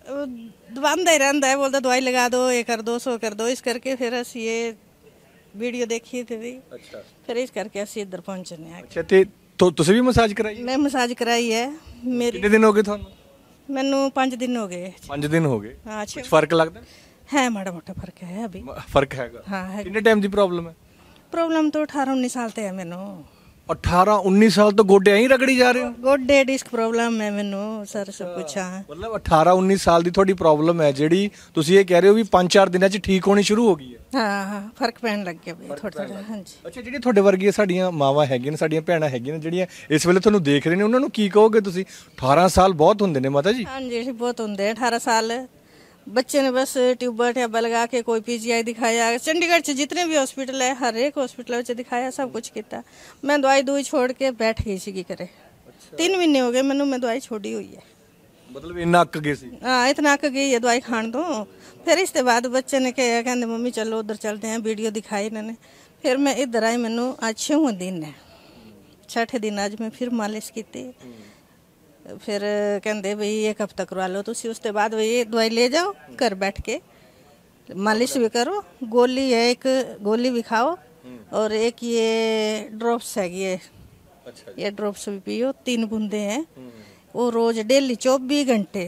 ਦਵਾਂਦਾ ਹੀ ਰਹਿੰਦਾ ਹੈ, ਬੋਲਦਾ ਦਵਾਈ ਲਗਾ ਦਿਓ, ਇਹ ਕਰ ਦਿਓ, ਸੋ ਕਰ ਦਿਓ। ਇਸ ਕਰਕੇ ਫਿਰ ਅਸੀਂ ਇਹ ਵੀਡੀਓ ਦੇਖੀ ਤੇ ਵੀ ਅੱਛਾ ਫਿਰ ਇਸ ਕਰਕੇ ਅਸੀਂ ਇੱਧਰ ਪਹੁੰਚਨੇ ਆ। ਅੱਛਾ ਤੇ ਤੁ- ਤੁਸੀਂ ਵੀ ਮਸਾਜ ਕਰਾਈ? ਮੈਂ ਮਸਾਜ ਕਰਾਈ ਹੈ ਮੇਰੀ, ਕਿੰਨੇ ਦਿਨ ਹੋ ਗਏ ਤੁਹਾਨੂੰ? ਮੈਨੂੰ ਪੰਜ ਦਿਨ ਹੋ ਗਏ। ਪੰਜ ਦਿਨ ਹੋ ਗਏ। ਹਾਂ ਛੇ ਕੁਝ ਫਰਕ ਲੱਗਦਾ? ਹੈ, ਮਾੜਾ ਮੋਟਾ ਫਰਕ ਹੈ ਅਭੀ। ਮ- ਫਰਕ ਹੈਗਾ? हाँ है। ਕਿੰਨੇ ਟਾਈਮ ਦੀ ਪ੍ਰੋਬਲਮ ਹੈ? प्रॉब्लम तो अठारह उन्नीस साल से है मैनू। ਅਠਾਰਾਂ ਉੱਨੀ ਸਾਲ ਤੋਂ ਗੋਡੇ ਐਂ ਹੀ ਰਗੜੀ ਜਾ ਰਹੇ ਹੋ? गोडे डिस्क प्रॉब्लम है मैनू सर, सब कुछ है। ਮਤਲਬ ਅਠਾਰਾਂ ਉੱਨੀ ਸਾਲ ਦੀ ਤੁਹਾਡੀ ਪ੍ਰੋਬਲਮ ਹੈ ਜਿਹੜੀ ਤੁਸੀਂ ਇਹ ਕਹਿ ਰਹੇ ਹੋ ਵੀ ਪੰਜ ਚਾਰ ਦਿਨਾਂ 'ਚ ਠੀਕ ਹੋਣੀ ਸ਼ੁਰੂ ਹੋ ਗਈ ਹੈ। हाँ हाँ फर्क पैन लग गया भाई थोड़ा थोड़ा। हाँ जी। ਅੱਛਾ ਜਿਹੜੀਆਂ ਤੁਹਾਡੇ ਵਰਗੀਆਂ ਸਾਡੀਆਂ ਮਾਵਾਂ ਹੈਗੀਆਂ ਨੇ, ਸਾਡੀਆਂ ਭੈਣਾਂ ਹੈਗੀਆਂ ਨੇ ਜਿਹੜੀਆਂ ਇਸ ਵੇਲੇ ਤੁਹਾਨੂੰ ਦੇਖ ਰਹੇ ਨੇ, ਉਹਨਾਂ ਨੂੰ ਕੀ ਕਹੋਗੇ ਤੁਸੀਂ? ਅਠਾਰਾਂ ਸਾਲ ਬਹੁਤ ਹੁੰਦੇ ਨੇ ਮਾਤਾ ਜੀ। हाँ जी बहुत होंगे अठारह साल। बच्चे ने बस ट्यूबर ट्यूबर लगा के कोई पीजीआई दिखाया, चंडीगढ़ से जितने भी हॉस्पिटल है हर एक हॉस्पिटल में दिखाया, सब कुछ किया। मैं दवाई दुई छोड़ के बैठ गई सी करे। तीन महीने हो गए मैनू, मैं दवाई छोड़ी हुई है। ਮਤਲਬ ਇੰਨਾ ਅੱਕ ਗਏ ਸੀ? हाँ इतना अक गई है दवाई खाण दो। फिर इसके बाद बच्चे ने कहा, कहते मम्मी चलो उधर चलते हैं, वीडियो दिखाई इन्होंने। फिर मैं इधर आई, मैनू आज छेवां दिन है, छठे दिन अज मैं फिर मालिश की। फिर कहते बई एक हफ्ता करवा लो तुसी, उसके बाद बई ये दवाई ले जाओ घर बैठ के, मालिश भी करो, गोली है एक गोली भी खाओ, और एक ये ड्रॉप्स हैगी है, ये ड्रॉप्स भी पियो, तीन बूंदे हैं वो रोज डेली चौबीस घंटे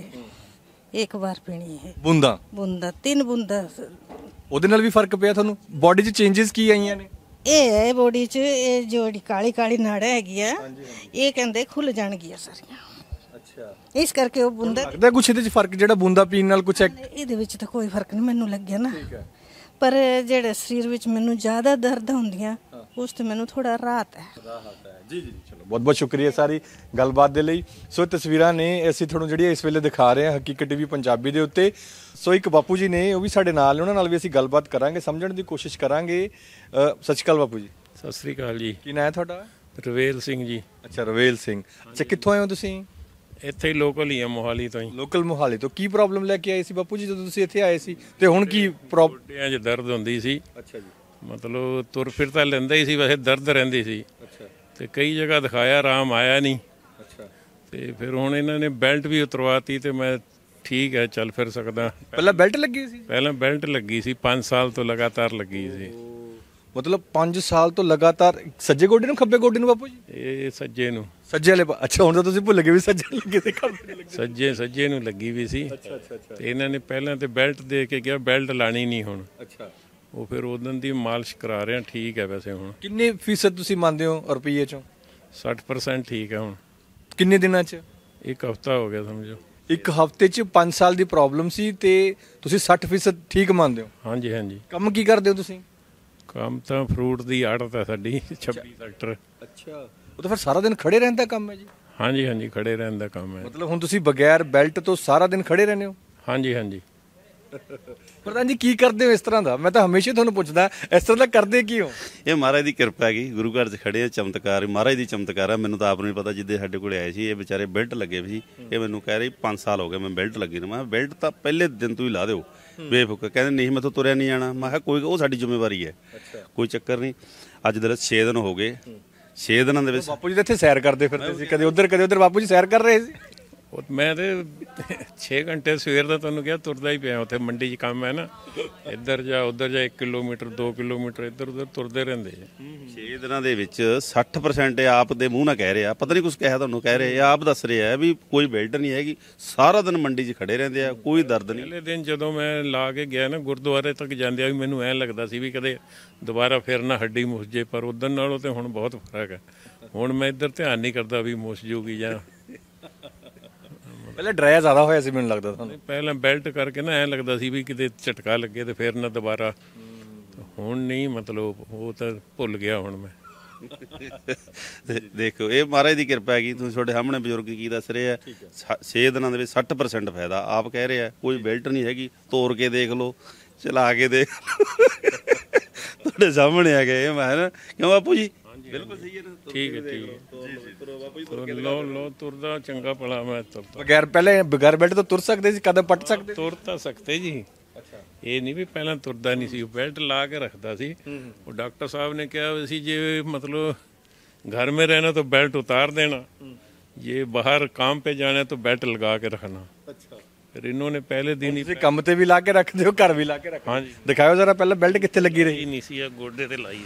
एक बार पीनी है। ਬੂੰਦਾਂ? बूंदा तीन बूंदा। ਉਹਦੇ ਨਾਲ ਵੀ ਫਰਕ ਪਿਆ ਤੁਹਾਨੂੰ? ਬੋਡੀ 'ਚ ਚੇਂਜਸ ਕੀ ਆਈਆਂ ਨੇ? ਇਹ ਹੈ ਬੋਡੀ 'ਚ ਇਹ ਜਿਹੜੀ ਕਾਲੀ ਕਾਲੀ ਨਾੜਾਂ ਹੈਗੀਆਂ, ਇਹ ਕਹਿੰਦੇ ਖੁੱਲ ਜਾਣਗੀਆਂ ਸਾਰੀਆਂ। ਅੱਛਾ ਇਸ ਕਰਕੇ ਉਹ ਬੂੰਦਾ, ਲੱਗਦਾ ਕੁਛ ਇਹਦੇ 'ਚ ਫਰਕ ਜਿਹੜਾ ਬੂੰਦਾ ਪੀਣ ਨਾਲ ਕੁਛ? ਇਹਦੇ ਵਿੱਚ ਤਾਂ ਕੋਈ ਫਰਕ ਨਹੀਂ ਮੈਨੂੰ ਲੱਗਿਆ ਨਾ, ਪਰ ਜਿਹੜੇ ਸਰੀਰ ਵਿੱਚ ਮੈਨੂੰ ਜ਼ਿਆਦਾ ਦਰਦ ਹੁੰਦੀਆਂ ਉਸ ਤੇ ਮੈਨੂੰ ਥੋੜਾ ਰਾਹਤ ਹੈ। ਜੀ ਜੀ ਚਲੋ ਬਹੁਤ ਬਹੁਤ ਸ਼ੁਕਰੀਆ ਸਾਰੀ ਗੱਲਬਾਤ ਦੇ ਲਈ। ਸੋ ਇਹ ਤਸਵੀਰਾਂ ਨੇ ਅਸੀਂ ਤੁਹਾਨੂੰ ਜਿਹੜੀਆਂ ਇਸ ਵੇਲੇ ਦਿਖਾ ਰਹੇ ਹਾਂ ਹਕੀਕਤ ਟੀਵੀ ਪੰਜਾਬੀ ਦੇ ਉੱਤੇ। ਸੋ ਇੱਕ ਬਾਪੂ ਜੀ ਨੇ, ਉਹ ਵੀ ਸਾਡੇ ਨਾਲ ਨੇ, ਉਹਨਾਂ ਨਾਲ ਵੀ ਅਸੀਂ ਗੱਲਬਾਤ ਕਰਾਂਗੇ, ਸਮਝਣ ਦੀ ਕੋਸ਼ਿਸ਼ ਕਰਾਂਗੇ। ਅ, ਸਤਿ ਸ਼੍ਰੀ ਅਕਾਲ ਬਾਪੂ ਜੀ। ਸਤਿ ਸ੍ਰੀ ਅਕਾਲ ਜੀ। ਕੀ ਨਾਂ ਹੈ ਤੁਹਾਡਾ? ਰਵੇਲ ਸਿੰਘ ਜੀ। ਅੱਛਾ ਰਵੇਲ ਸਿੰਘ। ਅੱਛਾ ਕਿੱਥੋਂ ਆਏ ਹੋ ਤੁਸੀਂ? ਇੱਥੇ ਹੀ ਲੋਕਲ ਹੀ ਆ, ਮੋਹਾਲੀ ਤੋਂ ਹੀ। ਲੋਕਲ ਮੋਹਾਲੀ ਤੋਂ। ਕੀ ਪ੍ਰੋਬਲਮ ਲੈ ਕੇ ਆਏ ਸੀ ਬਾਪੂ ਜੀ ਜਦੋਂ ਤੁਸੀਂ ਇੱਥੇ ਆਏ ਸੀ, ਤੇ ਹੁਣ ਕੀ ਪ੍ਰੋਬਲਮ? ਗੋਡਿਆਂ 'ਚ ਦਰਦ ਹੁੰਦੀ ਸੀ, ਅੱਛਾ ਜੀ। ਮਤਲਬ ਤੁਰ ਫਿਰ ਤਾਂ ਲੈਂਦਾ ਹੀ ਸੀ, ਵੈਸੇ ਦਰਦ ਰਹਿੰਦੀ ਸੀ, ਅੱਛਾ ਤੇ ਕਈ ਜਗ੍ਹਾ ਦਿਖਾਇਆ, ਆਰਾਮ ਆਇਆ ਨਹੀਂ। ਅੱਛਾ ਤੇ ਫਿਰ ਹੁਣ ਇਹਨਾਂ ਨੇ ਬੈਲਟ ਵੀ ਉਤਰਵਾਤੀ, ਤੇ ਮੈਂ ਠੀਕ ਹੈ, ਚੱਲ ਫਿਰ ਸਕਦਾ। ਪਹਿਲਾਂ ਬੈਲਟ ਲੱਗੀ ਸੀ? ਪਹਿਲਾਂ ਬੈਲਟ ਲੱਗੀ ਸੀ, ਪੰਜ ਸਾਲ ਤੋਂ ਲਗਾਤਾਰ ਲੱਗੀ ਸੀ। ਮਤਲਬ ਪੰਜ ਸਾਲ ਤੋਂ ਲਗਾਤਾਰ? ਸੱਜੇ ਗੋਡੇ ਨੂੰ ਖੱਬੇ ਗੋਡੇ ਨੂੰ ਬਾਪੂ ਜੀ? ਇਹ ਸੱਜੇ ਨੂੰ। ਸੱਜੇ ਵਾਲੇ ਪਾ- ਅੱਛਾ ਹੁਣ ਤਾਂ ਤੁਸੀਂ ਭੁੱਲ ਗਏ ਵੀ ਸੱਜੇ ਲੱਗੇ ਤੇ ਖੱਬੇ ਲੱਗੇ। ਸੱਜੇ ਸੱਜੇ ਨੂੰ ਲੱਗੀ ਵੀ ਸੀ। ਅੱਛਾ ਅੱਛਾ ਅੱਛਾ ਤੇ ਇਹਨਾਂ ਨੇ ਪਹਿਲਾਂ ਤੇ ਬੈਲਟ ਦੇ ਕੇ ਕਿਹਾ ਬੈਲਟ ਲਾਣੀ ਨਹੀਂ ਹੁਣ। ਅੱਛਾ। ਉਹ ਫਿਰ ਉਦੋਂ ਦੀ ਮਾਲਿਸ਼ ਕਰਾ ਰਹੇ ਆ, ਠੀਕ ਹੈ ਵੈਸੇ ਹੁਣ। ਕਿੰਨੇ ਫੀਸਦ ਤੁਸੀਂ ਮੰਨਦੇ ਹੋ ਰੁਪਈਏ ਚੋਂ? ਸੱਠ ਪਰਸੈਂਟ ਠੀਕ ਹੈ ਹੁਣ। ਕਿੰਨੇ ਦਿਨਾਂ 'ਚ? ਇੱਕ ਹਫਤਾ ਹੋ ਗਿਆ ਸਮਝੋ। ਇੱਕ ਹਫਤੇ 'ਚ ਪੰਜ ਸਾਲ ਦੀ ਪ੍ਰੋਬਲਮ ਸੀ ਤੇ ਤੁਸੀਂ ਸੱਠ ਫੀਸਦ ਠੀਕ ਮੰਨਦੇ ਹੋ? ਹਾਂਜੀ ਹਾਂਜੀ। ਕੰਮ ਕੀ ਕਰਦੇ ਹੋ ਤੁਸੀਂ? ਕੰਮ ਤਾਂ ਫਰੂਟ ਦੀ ਆੜਤ ਹੈ ਸਾਡੀ, ਛੱਬੀ ਸੈਕਟਰ। ਅੱਛਾ। ਉਹ ਤਾਂ ਫਿਰ ਸਾਰਾ ਦਿਨ ਖੜੇ ਰਹਿਣ ਦਾ ਕੰਮ ਹੈ ਜੀ? ਹਾਂਜੀ ਹਾਂਜੀ, ਖੜੇ ਰਹਿਣ ਦਾ ਕੰਮ ਹੈ। ਮਤਲਬ ਹੁਣ ਤੁਸੀਂ ਬਗੈਰ ਬੈਲਟ ਤੋਂ ਸਾਰਾ ਦਿਨ ਖੜੇ ਰਹਿੰਦੇ ਹੋ? ਹਾਂਜੀ ਹਾਂਜੀ। ਪ੍ਰਧਾਨ ਜੀ ਕੀ ਕਰਦੇ ਹੋ ਇਸ ਤਰ੍ਹਾਂ ਦਾ? ਮੈਂ ਤਾਂ ਹਮੇਸ਼ਾ ਤੁਹਾਨੂੰ ਪੁੱਛਦਾ ਇਸ ਤਰ੍ਹਾਂ ਦਾ ਕਰਦੇ ਕੀ ਹੋ? ਇਹ ਮਹਾਰਾਜ ਦੀ ਕਿਰਪਾ ਹੈਗੀ, ਗੁਰੂ ਘਰ 'ਚ ਖੜੇ ਆ, ਚਮਤਕਾਰ ਮਹਾਰਾਜ ਦੀ ਚਮਤਕਾਰ ਆ। ਮੈਨੂੰ ਤਾਂ ਆਪ ਨੂੰ ਪਤਾ, ਜਿੱਦੇ ਸਾਡੇ ਕੋਲੇ ਆਏ ਸੀ ਇਹ ਵਿਚਾਰੇ ਬੈਲਟ ਲੱਗੇ ਸੀ, ਇਹ ਮੈਨੂੰ ਕਹਿ ਰਹੀ ਪੰਜ ਸਾਲ ਹੋ ਗਏ ਮੈਂ ਬੈਲਟ ਲੱਗੀ ਨੂੰ। ਮੈਂ ਬੈਲਟ ਤਾਂ ਪਹਿਲੇ ਦਿਨ ਤੋਂ ਹੀ ਲਾ ਦਿਓ ਬੇਫੁਕ। ਕਹਿੰਦੇ ਨਹੀਂ ਮੈਥੋਂ ਤੁਰਿਆ ਨਹੀਂ ਜਾਣਾ। ਮੈਂ ਕਿਹਾ ਕੋਈ, ਉਹ ਸਾਡੀ ਜ਼ਿੰਮੇਵਾਰੀ ਹੈ, ਕੋਈ ਚੱਕਰ ਨਹੀਂ। ਅੱਜ ਦੇ ਛੇ ਦਿਨ ਹੋ ਗਏ, ਛੇ ਦਿਨਾਂ ਦੇ ਵਿੱਚ ਬਾਪੂ ਜੀ ਤਾਂ ਇੱਥੇ ਸੈਰ ਕਰਦੇ ਫਿਰਦੇ ਸੀ, ਕਦੇ ਉੱਧਰ ਕਦੇ ਉੱਧਰ। ਬਾਪੂ ਜੀ ਸੈਰ ਕਰ ਰਹੇ ਸੀ? ਉਹ ਮੈਂ ਤੇ ਛੇ ਘੰਟੇ ਸਵੇਰ ਦਾ ਤੁਹਾਨੂੰ ਕਿਹਾ ਤੁਰਦਾ ਹੀ ਪਿਆ। ਉੱਥੇ ਮੰਡੀ 'ਚ ਕੰਮ ਹੈ ਨਾ, ਇੱਧਰ ਜਾ ਉੱਧਰ ਜਾ, ਇੱਕ ਕਿਲੋਮੀਟਰ ਦੋ ਕਿਲੋਮੀਟਰ ਇੱਧਰ ਉੱਧਰ ਤੁਰਦੇ ਰਹਿੰਦੇ। ਛੇ ਦਿਨਾਂ ਦੇ ਵਿੱਚ ਸੱਠ ਪਰਸੈਂਟ ਆਪ ਦੇ ਮੂੰਹ ਨਾਲ ਕਹਿ ਰਿਹਾ, ਪਤਾ ਨਹੀਂ ਕੁਝ ਕਿਹਾ ਤੁਹਾਨੂੰ, ਕਹਿ ਰਹੇ ਆਪ ਦੱਸ ਰਿਹਾ ਵੀ ਕੋਈ ਬੈਲਟ ਨਹੀਂ ਹੈਗੀ, ਸਾਰਾ ਦਿਨ ਮੰਡੀ 'ਚ ਖੜੇ ਰਹਿੰਦੇ ਆ, ਕੋਈ ਦਰਦ ਨਹੀਂ। ਪਹਿਲੇ ਦਿਨ ਜਦੋਂ ਮੈਂ ਲਾ ਕੇ ਗਿਆ ਨਾ ਗੁਰਦੁਆਰੇ ਤੱਕ ਜਾਂਦਿਆਂ ਵੀ ਮੈਨੂੰ ਐਂ ਲੱਗਦਾ ਸੀ ਵੀ ਕਦੇ ਦੁਬਾਰਾ ਫਿਰ ਨਾ ਹੱਡੀ ਮੁੱਸ ਜੇ, ਪਰ ਉਦੋਂ ਨਾਲੋਂ ਤੇ ਹੁਣ ਬਹੁਤ ਫਰਕ ਹੈ। ਹੁਣ ਮੈਂ ਇੱਧਰ ਧਿਆਨ ਨਹੀਂ ਕਰਦਾ ਵੀ ਮੁੱਸ ਜੂਗੀ ਜਾਂ। ਪਹਿਲਾਂ ਡਰਾਇਆ ਜ਼ਿਆਦਾ ਹੋਇਆ ਸੀ ਮੈਨੂੰ ਲੱਗਦਾ ਤੁਹਾਨੂੰ? ਪਹਿਲਾਂ ਬੈਲਟ ਕਰਕੇ ਨਾ ਐਂ ਲੱਗਦਾ ਸੀ ਵੀ ਕਿਤੇ ਝਟਕਾ ਲੱਗੇ ਤੇ ਫਿਰ ਨਾ ਦੁਬਾਰਾ। ਹੁਣ ਨਹੀਂ, ਮਤਲਬ ਉਹ ਤਾਂ ਭੁੱਲ ਗਿਆ ਹੁਣ ਮੈਂ। ਦੇਖੋ ਇਹ ਮਹਾਰਾਜ ਦੀ ਕਿਰਪਾ ਹੈਗੀ। ਤੁਸੀਂ ਤੁਹਾਡੇ ਸਾਹਮਣੇ ਬਜ਼ੁਰਗ ਕੀ ਦੱਸ ਰਹੇ ਆ, ਛੇ ਦਿਨਾਂ ਦੇ ਵਿੱਚ ਸੱਠ ਪਰਸੈਂਟ ਫਾਇਦਾ। ਆਪ ਕਹਿ ਰਹੇ ਆ ਕੋਈ ਬੈਲਟ ਨਹੀਂ ਹੈਗੀ, ਤੋੜ ਕੇ ਦੇਖ ਲਓ, ਚਲਾ ਕੇ ਦੇਖ ਲਓ, ਤੁਹਾਡੇ ਸਾਹਮਣੇ ਆ ਗਏ। ਮੈਂ ਨਾ ਕਿਉਂ ਬਾਪੂ ਜੀ? ਬਿਲਕੁਲ ਸਹੀ ਹੈ ਨਾ? ਠੀਕ ਹੈ ਠੀਕ ਹੈ। ਲੋ ਲੋ ਤੁਰਦਾ ਚੰਗਾ ਭਲਾ ਮੈਂ ਤੁਰਦਾ। ਬਗੈਰ ਪਹਿਲੇ ਬਗੈਰ ਬੈਲਟ ਤੋਂ ਤੁਰ ਸਕਦੇ ਸੀ, ਕਦਮ ਪੱਟ ਸਕਦੇ? ਤੁਰ ਤਾਂ ਸਕਦੇ ਜੀ। ਇਹ ਨਹੀਂ ਵੀ ਪਹਿਲਾਂ ਤੁਰਦਾ ਨਹੀਂ ਸੀ, ਬੈਲਟ ਲਾ ਕੇ ਰੱਖਦਾ ਸੀ। ਉਹ ਡਾਕਟਰ ਸਾਹਿਬ ਨੇ ਕਿਹਾ ਸੀ ਜੇ मतलब घर में रहना तो बेल्ट उतार देना, ये बाहर काम पे जाना तो बेल्ट लगा के रखना। अच्छा। ਫਿਰ ਇਹਨਾਂ ਨੇ ਪਹਿਲੇ ਦਿਨ ਹੀ ਤੁਸੀਂ ਕੰਮ ਤੇ ਵੀ ਲਾ ਕੇ ਰੱਖਦੇ ਹੋ, ਘਰ ਵੀ ਲਾ ਕੇ ਰੱਖਦੇ ਹੋ? ਹਾਂਜੀ ਦਿਖਾਓ ਜ਼ਰਾ ਪਹਿਲਾਂ ਬੈਲਟ ਕਿੱਥੇ ਲੱਗੀ ਰਹੀ? ਇਹ ਨਹੀਂ ਸੀ, ਆ ਗੋਡੇ ਤੇ ਲਾਈ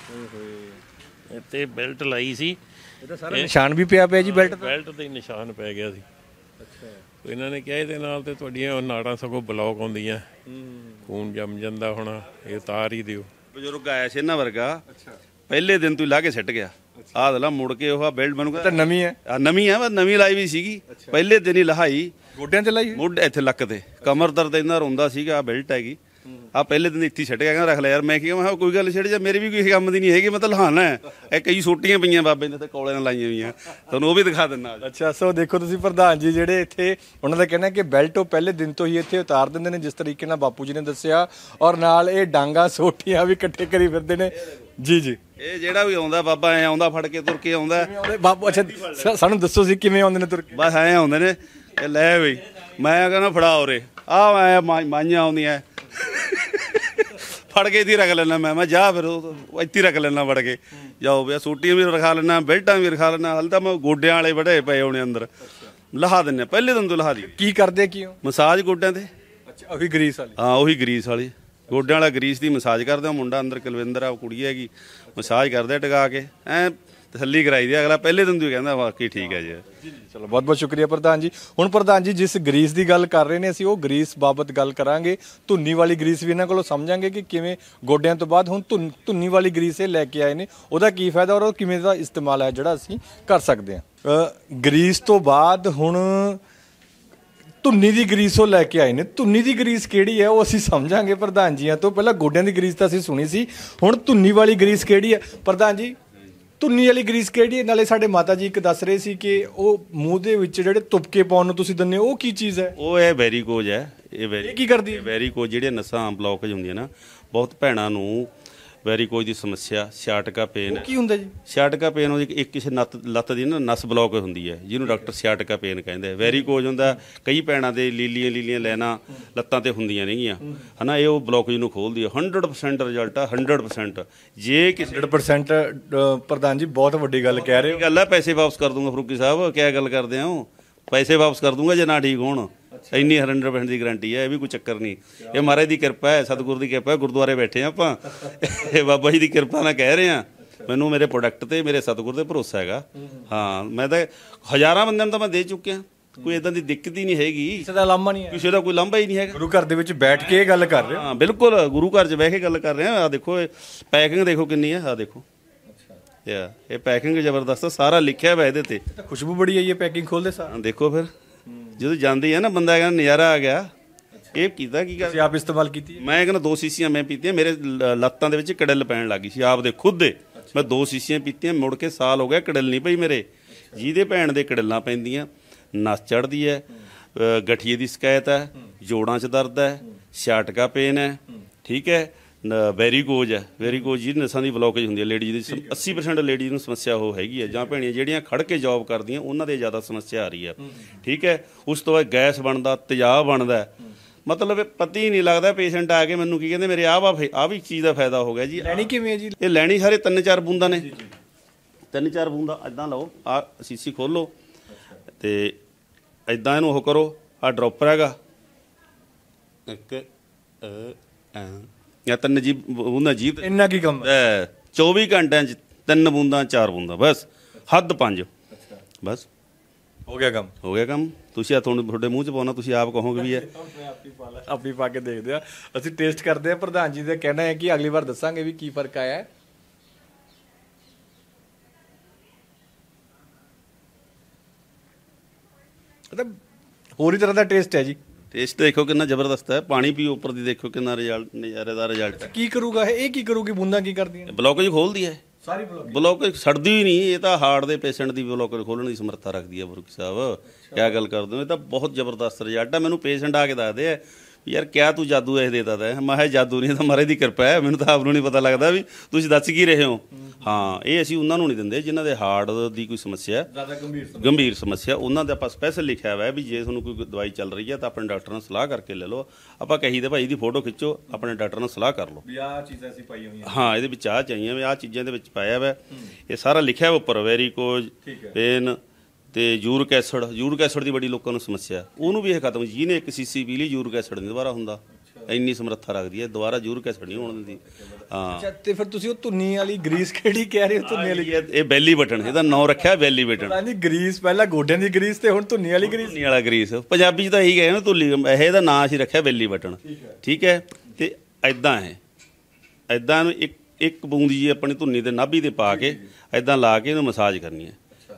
ਸੀ, ਇੱਥੇ ਬੈਲਟ ਲਾਈ ਸੀ। ਇਹਦਾ ਸਾਰਾ ਨਿਸ਼ਾਨ ਵੀ ਪਿਆ ਪਿਆ ਜੀ ਬੈਲਟ ਦਾ? ਬੈਲਟ ਤੇ ਨਿਸ਼ਾਨ ਪੈ ਗਿਆ ਸੀ। ਅੱਛਾ, ਇਹਨਾਂ ਨੇ ਕਿਹਾ ਇਹਦੇ ਨਾਲ ਤੇ ਤੁਹਾਡੀਆਂ ਨਾੜਾਂ ਸਗੋਂ ਬਲੌਕ ਹੁੰਦੀਆਂ, ਖੂਨ ਜੰਮ ਜਾਂਦਾ, ਹੁਣ ਇਹ ਉਤਾਰ ਹੀ ਦਿਓ। ਬਜ਼ੁਰਗ ਆਇਆ ਸੀ ਇਹਨਾਂ ਵਰਗਾ, ਪਹਿਲੇ ਦਿਨ ਤੋਂ ਹੀ ਲਾ ਕੇ ਸਿੱਟ ਗਿਆ। ਆਹ ਦਲਾ ਮੁੜ ਕੇ ਉਹ ਬੈਲਟ ਮੈਨੂੰ ਤਾਂ ਨਵੀਂ ਹੈ? ਆ ਨਵੀਂ ਆ, ਨਵੀਂ ਲਾਈ ਵੀ ਸੀਗੀ, ਪਹਿਲੇ ਦਿਨ ਹੀ ਲਹਾਈ। ਗੋਡਿਆਂ ਤੇ ਲਾਈ? ਮੁੱਢ ਇੱਥੇ ਲੱਕ ਤੇ, ਕਮਰ ਦਰਦ ਇੰਨਾ ਰੋਂਦਾ ਸੀਗਾ। ਬੈਲਟ ਹੈਗੀ ਆ, ਪਹਿਲੇ ਦਿਨ ਇੱਥੇ ਛੱਡ ਗਿਆ, ਕਹਿੰਦਾ ਰੱਖ ਲੈ ਯਾਰ। ਮੈਂ ਕਿਹਾ ਮੈਂ ਕੋਈ ਗੱਲ ਛੱਡ ਜਾ, ਮੇਰੇ ਵੀ ਕੋਈ ਕੰਮ ਦੀ ਨਹੀਂ ਹੈਗੀ, ਮੈਂ ਤਾਂ ਲਹਾਣਾ ਹੈ। ਇਹ ਕਈ ਸੋਟੀਆਂ ਪਈਆਂ ਬਾਬੇ ਨੇ ਤੇ ਕੋਲੇ ਨਾਲ ਲਾਈਆਂ ਹੋਈਆਂ, ਤੁਹਾਨੂੰ ਉਹ ਵੀ ਦਿਖਾ ਦਿੰਦਾ। ਅੱਛਾ, ਸੋ ਦੇਖੋ ਤੁਸੀਂ ਪ੍ਰਧਾਨ ਜੀ ਜਿਹੜੇ ਇੱਥੇ, ਉਹਨਾਂ ਦਾ ਕਹਿਣਾ ਕਿ ਬੈਲਟ ਉਹ ਪਹਿਲੇ ਦਿਨ ਤੋਂ ਹੀ ਇੱਥੇ ਉਤਾਰ ਦਿੰਦੇ ਨੇ, ਜਿਸ ਤਰੀਕੇ ਨਾਲ ਬਾਪੂ ਜੀ ਨੇ ਦੱਸਿਆ, ਔਰ ਨਾਲ ਇਹ ਡਾਂਗਾ ਸੋਟੀਆਂ ਵੀ ਇਕੱਠੇ ਕਰੀ ਫਿਰਦੇ ਨੇ। ਜੀ ਜੀ, ਇਹ ਜਿਹੜਾ ਵੀ ਆਉਂਦਾ ਬਾਬਾ ਐ ਆਉਂਦਾ, ਫੜ ਕੇ ਤੁਰ ਕੇ ਆਉਂਦਾ ਬਾਪੂ। ਅੱਛਾ, ਸਾਨੂੰ ਦੱਸੋ ਸੀ ਕਿਵੇਂ ਆਉਂਦੇ ਨੇ ਤੁਰ ਕੇ? ਬਸ ਐ ਆਉਂਦੇ ਨੇ, ਇਹ ਲੈ ਬਈ, ਮੈਂ ਕਹਿੰਦਾ ਫੜਾ ਉਰੇ, ਆ ਐ ਮਾਈਆਂ ਆਉਂਦੀਆਂ, ਫੜ ਕੇ ਇੱਥੇ ਰੱਖ ਲੈਣਾ। ਮੈਂ ਮੈਂ ਜਾ ਫਿਰ ਇੱਥੇ ਰੱਖ ਲੈਣਾ, ਫੜ ਕੇ ਜਾਓ ਵੀ। ਸੂਟੀਆਂ ਵੀ ਰਖਾ ਲੈਣਾ, ਬੈਲਟਾਂ ਵੀ ਰਖਾ ਲੈਣਾ। ਹਾਲੇ ਤਾਂ ਮੈਂ ਗੋਡਿਆਂ ਵਾਲੇ ਬੜੇ ਪਏ ਹੋਣੇ ਅੰਦਰ, ਲਹਾ ਦਿੰਨੇ ਪਹਿਲੇ ਦਿਨ ਤੋਂ ਲਹਾ ਦੀ। ਕੀ ਕਰਦੇ ਕੀ ਹੋ? ਮਸਾਜ ਗੋਡਿਆਂ ਤੇ। ਅੱਛਾ, ਉਹੀ ਗਰੀਸ ਵਾਲੀ? ਹਾਂ, ਉਹੀ ਗਰੀਸ ਵਾਲੀ, ਗੋਡਿਆਂ ਵਾਲਾ ਗਰੀਸ ਦੀ ਮਸਾਜ ਕਰਦੇ। ਮੁੰਡਾ ਅੰਦਰ ਕੁਲਵਿੰਦਰ ਆ, ਕੁੜੀ ਹੈਗੀ, ਮਸਾਜ ਕਰਦੇ ਟਿਕਾ ਕੇ, ਐ ਤਸੱਲੀ ਕਰਾਈ ਦੀ। ਅਗਲਾ ਪਹਿਲੇ ਦਿਨ ਤੋਂ ਹੀ ਕਹਿੰਦਾ ਵਾਕਈ ਠੀਕ ਹੈ ਜੀ। ਚਲੋ, ਬਹੁਤ ਬਹੁਤ ਸ਼ੁਕਰੀਆ ਪ੍ਰਧਾਨ ਜੀ। ਹੁਣ ਪ੍ਰਧਾਨ ਜੀ ਜਿਸ ਗਰੀਸ ਦੀ ਗੱਲ ਕਰ ਰਹੇ ਨੇ, ਅਸੀਂ ਉਹ ਗਰੀਸ ਬਾਬਤ ਗੱਲ ਕਰਾਂਗੇ। ਧੁੰਨੀ ਵਾਲੀ ਗਰੀਸ ਵੀ ਇਹਨਾਂ ਕੋਲੋਂ ਸਮਝਾਂਗੇ ਕਿ ਕਿਵੇਂ ਗੋਡਿਆਂ ਤੋਂ ਬਾਅਦ ਹੁਣ ਧੁੰਨ ਧੁੰਨੀ ਵਾਲੀ ਗਰੀਸ ਇਹ ਲੈ ਕੇ ਆਏ ਨੇ, ਉਹਦਾ ਕੀ ਫਾਇਦਾ ਔਰ ਉਹ ਕਿਵੇਂ ਦਾ ਇਸਤੇਮਾਲ ਹੈ ਜਿਹੜਾ ਅਸੀਂ ਕਰ ਸਕਦੇ ਹਾਂ। ਗਰੀਸ ਤੋਂ ਬਾਅਦ ਹੁਣ ਧੁੰਨੀ ਦੀ ਗਰੀਸ ਉਹ ਲੈ ਕੇ ਆਏ ਨੇ। ਧੁੰਨੀ ਦੀ ਗਰੀਸ ਕਿਹੜੀ ਹੈ ਉਹ ਅਸੀਂ ਸਮਝਾਂਗੇ ਪ੍ਰਧਾਨ ਜੀਆਂ ਤੋਂ। ਪਹਿਲਾਂ ਗੋਡਿਆਂ ਦੀ ਗਰੀਸ ਤਾਂ ਅਸੀਂ ਸੁਣੀ ਸੀ, ਹੁਣ ਧੁੰਨੀ ਵਾਲੀ ਗਰੀਸ ਕਿਹੜੀ ਹੈ? ਪ੍ਰਧਾਨ ਜੀ, ਧੁੰਨੀ ਵਾਲੀ ਗਰੀਸ ਕਿਹੜੀ ਹੈ? ਨਾਲੇ ਸਾਡੇ ਮਾਤਾ ਜੀ ਇੱਕ ਦੱਸ ਰਹੇ ਸੀ ਕਿ ਉਹ ਮੂੰਹ ਦੇ ਵਿੱਚ ਜਿਹੜੇ ਤੁਪਕੇ ਪਾਉਣ ਨੂੰ ਤੁਸੀਂ ਦਿੰਦੇ ਹੋ, ਉਹ ਕੀ ਚੀਜ਼ ਹੈ? ਉਹ ਇਹ ਵੈਰੀਕੋਜ ਹੈ। ਇਹ ਵੈਰੀ ਇਹ ਕੀ ਕਰਦੀ ਹੈ? ਵੈਰੀਕੋਜ ਜਿਹੜੀਆਂ ਨਸਾਂ ਬਲੌਕੇਜ ਹੁੰਦੀਆਂ ਨਾ, ਬਹੁਤ ਭੈਣਾਂ ਨੂੰ ਵੈਰੀਕੋਜ ਦੀ ਸਮੱਸਿਆ, ਸਿਆਟਕਾ ਪੇਨ। ਕੀ ਹੁੰਦਾ ਜੀ ਸਿਆਟਕਾ ਪੇਨ ਉਹ ਇੱਕ ਕਿਸੇ ਨੱਤ ਲੱਤ ਦੀ ਨਾ ਨਸ ਬਲੌਕ ਹੁੰਦੀ ਹੈ, ਜਿਹਨੂੰ ਡਾਕਟਰ ਸਿਆਟਕਾ ਪੇਨ ਕਹਿੰਦੇ। ਵੈਰੀਕੋਜ ਹੁੰਦਾ, ਕਈ ਭੈਣਾਂ ਦੇ ਲੀਲੀਆਂ ਲੀਲੀਆਂ ਲੈਣਾ ਲੱਤਾਂ ਤੇ ਹੁੰਦੀਆਂ ਨੇਗੀਆਂ, ਹਨਾ, ਇਹ ਉਹ ਬਲੌਕੇਜ ਨੂੰ ਖੋਲਦੀ ਹੈ। ਹੰਡਰਡ ਪਰਸੈਂਟ ਰਿਜ਼ਲਟ ਆ, ਹੰਡਰਡ ਪਰਸੈਂਟ। ਜੇ ਕਿਸੇ ਹੰਡਰਡ ਪਰਸੈਂਟ ਪ੍ਰਧਾਨ ਜੀ ਬਹੁਤ ਵੱਡੀ ਗੱਲ ਕਹਿ ਰਹੇ ਹੋ। ਗੱਲ ਹੈ, ਪੈਸੇ ਵਾਪਸ ਕਰ ਦੂੰਗਾ ਫਰੂਕੀ ਸਾਹਿਬ, ਕਿਆ ਗੱਲ ਕਰਦੇ ਹੋ? ਪੈਸੇ ਵਾਪਸ ਕਰ ਦੂੰਗਾ ਜੇ ਨਾ ਠੀਕ ਹੋਣ, ਇੰਨੀ ਹੰਡਰਡ ਪਰਸੈਂਟ ਦੀ ਗਰੰਟੀ ਹੈ। ਇਹ ਵੀ ਕੋਈ ਚੱਕਰ ਨਹੀਂ, ਇਹ ਮਹਾਰਾਜ ਦੀ ਕਿਰਪਾ ਹੈ, ਸਤਿਗੁਰ ਦੀ ਕਿਰਪਾ ਹੈ। ਗੁਰਦੁਆਰੇ ਬੈਠੇ ਆ ਆਪਾਂ, ਇਹ ਬਾਬਾ ਜੀ ਦੀ ਕਿਰਪਾ ਨਾਲ ਕਹਿ ਰਹੇ ਆ। ਮੈਨੂੰ ਮੇਰੇ ਪ੍ਰੋਡਕਟ ਤੇ, ਮੇਰੇ ਸਤਿਗੁਰ ਤੇ ਭਰੋਸਾ ਹੈਗਾ। ਹਾਂ, ਮੈਂ ਤਾਂ ਹਜ਼ਾਰਾਂ ਬੰਦਿਆਂ ਨੂੰ ਤਾਂ ਮੈਂ ਦੇ ਚੁੱਕਿਆ, ਕੋਈ ਇਦਾਂ ਦੀ ਦਿੱਕਤ ਹੀ ਨਹੀਂ ਹੈਗੀ, ਕਿਸੇ ਦਾ ਲਾਂਭਾ ਨਹੀਂ ਹੈ, ਕਿਸੇ ਦਾ ਕੋਈ ਲਾਂਭਾ ਹੀ ਨਹੀਂ ਹੈਗਾ। ਗੁਰੂ ਘਰ ਦੇ ਵਿੱਚ ਬੈਠ ਕੇ ਇਹ ਗੱਲ ਕਰ ਰਹੇ ਹੋ? ਹਾਂ ਬਿਲਕੁਲ, ਗੁਰੂ ਘਰ 'ਚ ਬਹਿ ਕੇ ਗੱਲ ਕਰ ਰਹੇ ਆ। ਆ ਦੇਖੋ, ਪੈਕਿੰਗ ਦੇਖੋ ਕਿੰਨੀ ਹੈ, ਆ ਦੇਖੋ, ਇਹ ਪੈਕਿੰਗ ਜ਼ਬਰਦਸਤ, ਸਾਰਾ ਲਿਖਿਆ ਹੋਇਆ ਇਹਦੇ ਤੇ। ਖੁਸ਼ਬੂ ਬੜੀ ਆਈ ਹੈ ਪੈਕਿੰਗ ਖੋਲਦੇ ਸਾਰ। ਦੇਖੋ ਫਿਰ ਜਦੋਂ ਜਾਂਦੀ ਹੈ ਨਾ, ਬੰਦਾ ਕਹਿੰਦਾ ਨਜ਼ਾਰਾ ਆ ਗਿਆ। ਇਹ ਕੀਤਾ ਕੀ ਕਰ, ਤੁਸੀਂ ਆਪ ਇਸਤੇਮਾਲ ਕੀਤੀ? ਮੈਂ ਕਹਿੰਦਾ ਦੋ ਸੀਸੀਆਂ ਮੈਂ ਪੀਤੀਆਂ, ਮੇਰੇ ਲੱਤਾਂ ਦੇ ਵਿੱਚ ਕੜਿੱਲ ਪੈਣ ਲੱਗੀ ਸੀ ਆਪ ਦੇ ਖੁਦ ਦੇ। ਮੈਂ ਦੋ ਸੀਸੀਆਂ ਪੀਤੀਆਂ, ਮੁੜ ਕੇ ਸਾਲ ਹੋ ਗਿਆ ਕੜਿੱਲ ਨਹੀਂ ਪਈ ਮੇਰੇ। ਜਿਹਦੇ ਭੈਣ ਦੇ ਕੜਿੱਲਾਂ ਪੈਂਦੀਆਂ, ਨਸ ਚੜ੍ਹਦੀ ਹੈ, ਗਠੀਏ ਦੀ ਸ਼ਿਕਾਇਤ ਹੈ, ਜੋੜਾਂ 'ਚ ਦਰਦ ਹੈ, ਸਿਆਟਕਾ ਪੇਨ ਹੈ, ਠੀਕ ਹੈ, ਵੈਰੀਕੋਜ ਹੈ। ਵੈਰੀਕੋਜ ਜਿਹਦੀ ਨਸਾਂ ਦੀ ਬਲੌਕੇਜ ਹੁੰਦੀ ਹੈ, ਲੇਡੀਜ਼ ਦੀ ਅੱਸੀ ਪਰਸੈਂਟ ਲੇਡੀਜ਼ ਨੂੰ ਸਮੱਸਿਆ ਉਹ ਹੈਗੀ ਹੈ, ਜਾਂ ਭੈਣੀਆਂ ਜਿਹੜੀਆਂ ਖੜ ਕੇ ਜੌਬ ਕਰਦੀਆਂ ਉਹਨਾਂ ਦੇ ਜ਼ਿਆਦਾ ਸਮੱਸਿਆ ਆ ਰਹੀ ਹੈ, ਠੀਕ ਹੈ। ਉਸ ਤੋਂ ਬਾਅਦ ਗੈਸ ਬਣਦਾ, ਤੇਜ਼ਾਬ ਬਣਦਾ, ਮਤਲਬ ਪਤਾ ਹੀ ਨਹੀਂ ਲੱਗਦਾ। ਪੇਸ਼ੈਂਟ ਆ ਕੇ ਮੈਨੂੰ ਕੀ ਕਹਿੰਦੇ, ਮੇਰੇ ਆਹ ਵਾ ਆਹ ਵੀ ਚੀਜ਼ ਦਾ ਫਾਇਦਾ ਹੋ ਗਿਆ ਜੀ। ਲੈਣੀ ਕਿਵੇਂ ਹੈ ਜੀ? ਇਹ ਲੈਣੀ ਸਾਰੇ ਤਿੰਨ ਚਾਰ ਬੂੰਦਾਂ ਨੇ, ਤਿੰਨ ਚਾਰ ਬੂੰਦਾਂ ਇੱਦਾਂ ਲਓ, ਆਹ ਸੀਸੀ ਖੋਲੋ ਤੇ ਇੱਦਾਂ ਇਹਨੂੰ ਉਹ ਕਰੋ। ਆਹ ਡ੍ਰੌਪਰ ਹੈਗਾ, ਇੱਕ ਜਾਂ ਤਿੰਨ ਜੀ ਬੂੰਦਾਂ ਜੀਭ, ਇੰਨਾ ਕੀ ਕੰਮ? ਚੌਵੀ ਘੰਟਿਆਂ 'ਚ ਤਿੰਨ ਬੂੰਦਾਂ, ਚਾਰ ਬੂੰਦਾਂ, ਬਸ ਹੱਦ ਪੰਜ, ਬਸ ਹੋ ਗਿਆ ਕੰਮ, ਹੋ ਗਿਆ ਕੰਮ। ਤੁਸੀਂ ਆ ਤੁਹਾਨੂੰ ਤੁਹਾਡੇ ਮੂੰਹ 'ਚ ਪਾਉਣਾ, ਤੁਸੀਂ ਆਪ ਕਹੋਗੇ ਵੀ ਹੈ। ਆਪੀ ਪਾ ਕੇ ਦੇਖਦੇ ਆ, ਅਸੀਂ ਟੇਸਟ ਕਰਦੇ ਆ। ਪ੍ਰਧਾਨ ਜੀ ਦਾ ਕਹਿਣਾ ਹੈ ਕਿ ਅਗਲੀ ਵਾਰ ਦੱਸਾਂਗੇ ਵੀ ਕੀ ਫਰਕ ਆਇਆ ਹੈ। ਮਤਲਬ ਹੋਰ ਹੀ ਤਰ੍ਹਾਂ ਦਾ ਟੇਸਟ ਹੈ ਜੀ। ਟੇਸਟ ਦੇਖੋ ਕਿੰਨਾ ਜ਼ਬਰਦਸਤ ਹੈ, ਪਾਣੀ ਪੀਓ ਉੱਪਰ ਦੀ, ਦੇਖੋ ਕਿੰਨਾ ਰਿਜ਼ਲਟ, ਨਜ਼ਾਰੇਦਾਰ ਰਿਜ਼ਲਟ ਹੈ। ਕੀ ਕਰੂਗਾ ਇਹ? ਇਹ ਕੀ ਕਰੂਗੀ? ਬੂੰਦਾਂ ਕੀ ਕਰਦੀਆਂ? ਬਲੌਕੇਜ ਖੋਲਦੀ ਹੈ, ਸਾਰੀ ਬਲੌਕੇਜ। ਬਲੌਕੇਜ ਛੱਡਦੀ ਹੀ ਨਹੀਂ। ਇਹ ਤਾਂ ਹਾਰਟ ਦੇ ਪੇਸ਼ੈਂਟ ਦੀ ਬਲੌਕੇਜ ਖੋਲਣ ਦੀ ਸਮਰੱਥਾ ਰੱਖਦੀ ਹੈ। ਫਰੂਕੀ ਸਾਹਿਬ ਕਿਆ ਗੱਲ ਕਰਦੇ ਹੋ, ਇਹ ਤਾਂ ਬਹੁਤ ਜ਼ਬਰਦਸਤ ਰਿਜ਼ਲਟ ਹੈ। ਮੈਨੂੰ ਪੇਸ਼ੈਂਟ ਆ ਕੇ ਦੱਸਦੇ ਆ ਯਾਰ ਕਿਆ ਤੂੰ ਜਾਦੂ ਇਹ ਦੇਤਾ ਤਾ। ਮੈਂ ਕਿਹਾ ਜਾਦੂ ਨਹੀਂ, ਤਾਂ ਮਹਾਰਾਜ ਦੀ ਕਿਰਪਾ ਹੈ। ਮੈਨੂੰ ਤਾਂ ਆਪ ਨੂੰ ਨਹੀਂ ਪਤਾ ਲੱਗਦਾ ਵੀ ਤੁਸੀਂ ਦੱਸ ਕੀ ਰਹੇ ਹੋ। ਹਾਂ, ਇਹ ਅਸੀਂ ਉਹਨਾਂ ਨੂੰ ਨਹੀਂ ਦਿੰਦੇ ਜਿਨ੍ਹਾਂ ਦੇ ਹਾਰਟ ਦੀ ਕੋਈ ਸਮੱਸਿਆ, ਜ਼ਿਆਦਾ ਗੰਭੀਰ ਗੰਭੀਰ ਸਮੱਸਿਆ। ਉਹਨਾਂ ਦੇ ਆਪਾਂ ਸਪੈਸ਼ਲ ਲਿਖਿਆ ਹੋਇਆ ਵੀ ਜੇ ਤੁਹਾਨੂੰ ਕੋਈ ਦਵਾਈ ਚੱਲ ਰਹੀ ਹੈ ਤਾਂ ਆਪਣੇ ਡਾਕਟਰ ਨਾਲ ਸਲਾਹ ਕਰਕੇ ਲੈ ਲਓ। ਆਪਾਂ ਕਹੀਦੇ ਭਾਈ ਦੀ ਫੋਟੋ ਖਿੱਚੋ, ਆਪਣੇ ਡਾਕਟਰ ਨਾਲ ਸਲਾਹ ਕਰ ਲਓ ਵੀ ਆਹ ਚੀਜ਼ਾਂ ਅਸੀਂ ਪਾਈਆਂ ਹੋਈਆਂ। ਹਾਂ, ਇਹਦੇ ਵਿੱਚ ਆਹ ਚਾਹੀਆਂ ਵੀ ਆਹ ਚੀਜ਼ਾਂ ਦੇ ਵਿੱਚ ਪਾਇਆ ਵਾ। ਇਹ ਸਾਰਾ ਲਿਖਿਆ ਵਾ ਉੱਪਰ, ਵੈਰੀਕੋਜ ਪੇਨ ਤੇ ਯੂਰਿਕ ਐਸਿਡ ਯੂਰਿਕ ਐਸਿਡ ਦੀ ਬੜੀ ਲੋਕਾਂ ਨੂੰ ਸਮੱਸਿਆ, ਉਹਨੂੰ ਵੀ ਇਹ ਖਤਮ। ਜਿਹਨੇ ਇੱਕ ਸੀਸੀ ਪੀ ਲਈ ਯੂਰਿਕ ਐਸਿਡ ਨਹੀਂ ਦੁਬਾਰਾ ਹੁੰਦਾ, ਇੰਨੀ ਸਮਰੱਥਾ ਰੱਖਦੀ ਹੈ, ਦੁਬਾਰਾ ਯੂਰਿਕ ਐਸਿਡ ਨਹੀਂ ਹੋਣ ਦਿੰਦੀ। ਹਾਂ ਅੱਛਾ, ਤੇ ਫਿਰ ਤੁਸੀਂ ਉਹ ਧੁੰਨੀ ਵਾਲੀ ਗਰੀਸ ਕਿਹੜੀ ਕਹਿ ਰਹੇ ਹੋ? ਧੁੰਨੀ ਵਾਲੀ ਇਹ ਬੈਲੀ ਬਟਨ, ਇਹਦਾ ਨਾਂ ਰੱਖਿਆ ਬੈਲੀ ਬਟਨ। ਪਤਾ ਨਹੀਂ, ਗਰੀਸ ਪਹਿਲਾਂ ਗੋਡਿਆਂ ਦੀ ਗਰੀਸ ਤੇ ਹੁਣ ਧੁੰਨੀ ਵਾਲੀ ਗਰੀਸ। ਧੁੰਨੀ ਵਾਲਾ ਗਰੀਸ ਪੰਜਾਬੀ 'ਚ ਤਾਂ ਇਹੀ ਗਏ ਨਾ, ਧੁੱਲੀ। ਇਹ ਇਹਦਾ ਨਾਂ ਅਸੀਂ ਰੱਖਿਆ ਬੈਲੀ ਬਟਨ, ਠੀਕ ਹੈ। ਤੇ ਐਦਾਂ ਹੈ, ਐਦਾਂ ਨੂੰ ਇੱਕ ਇੱਕ ਬੂੰਦ ਜੀ ਆਪਣੀ ਧੁੰਨੀ ਦੇ ਨਾਭੀ ਤੇ ਪਾ ਕੇ ਐਦਾਂ ਲਾ ਕੇ ਇਹਨੂੰ ਮਸਾਜ ਕਰਨੀ ਹੈ।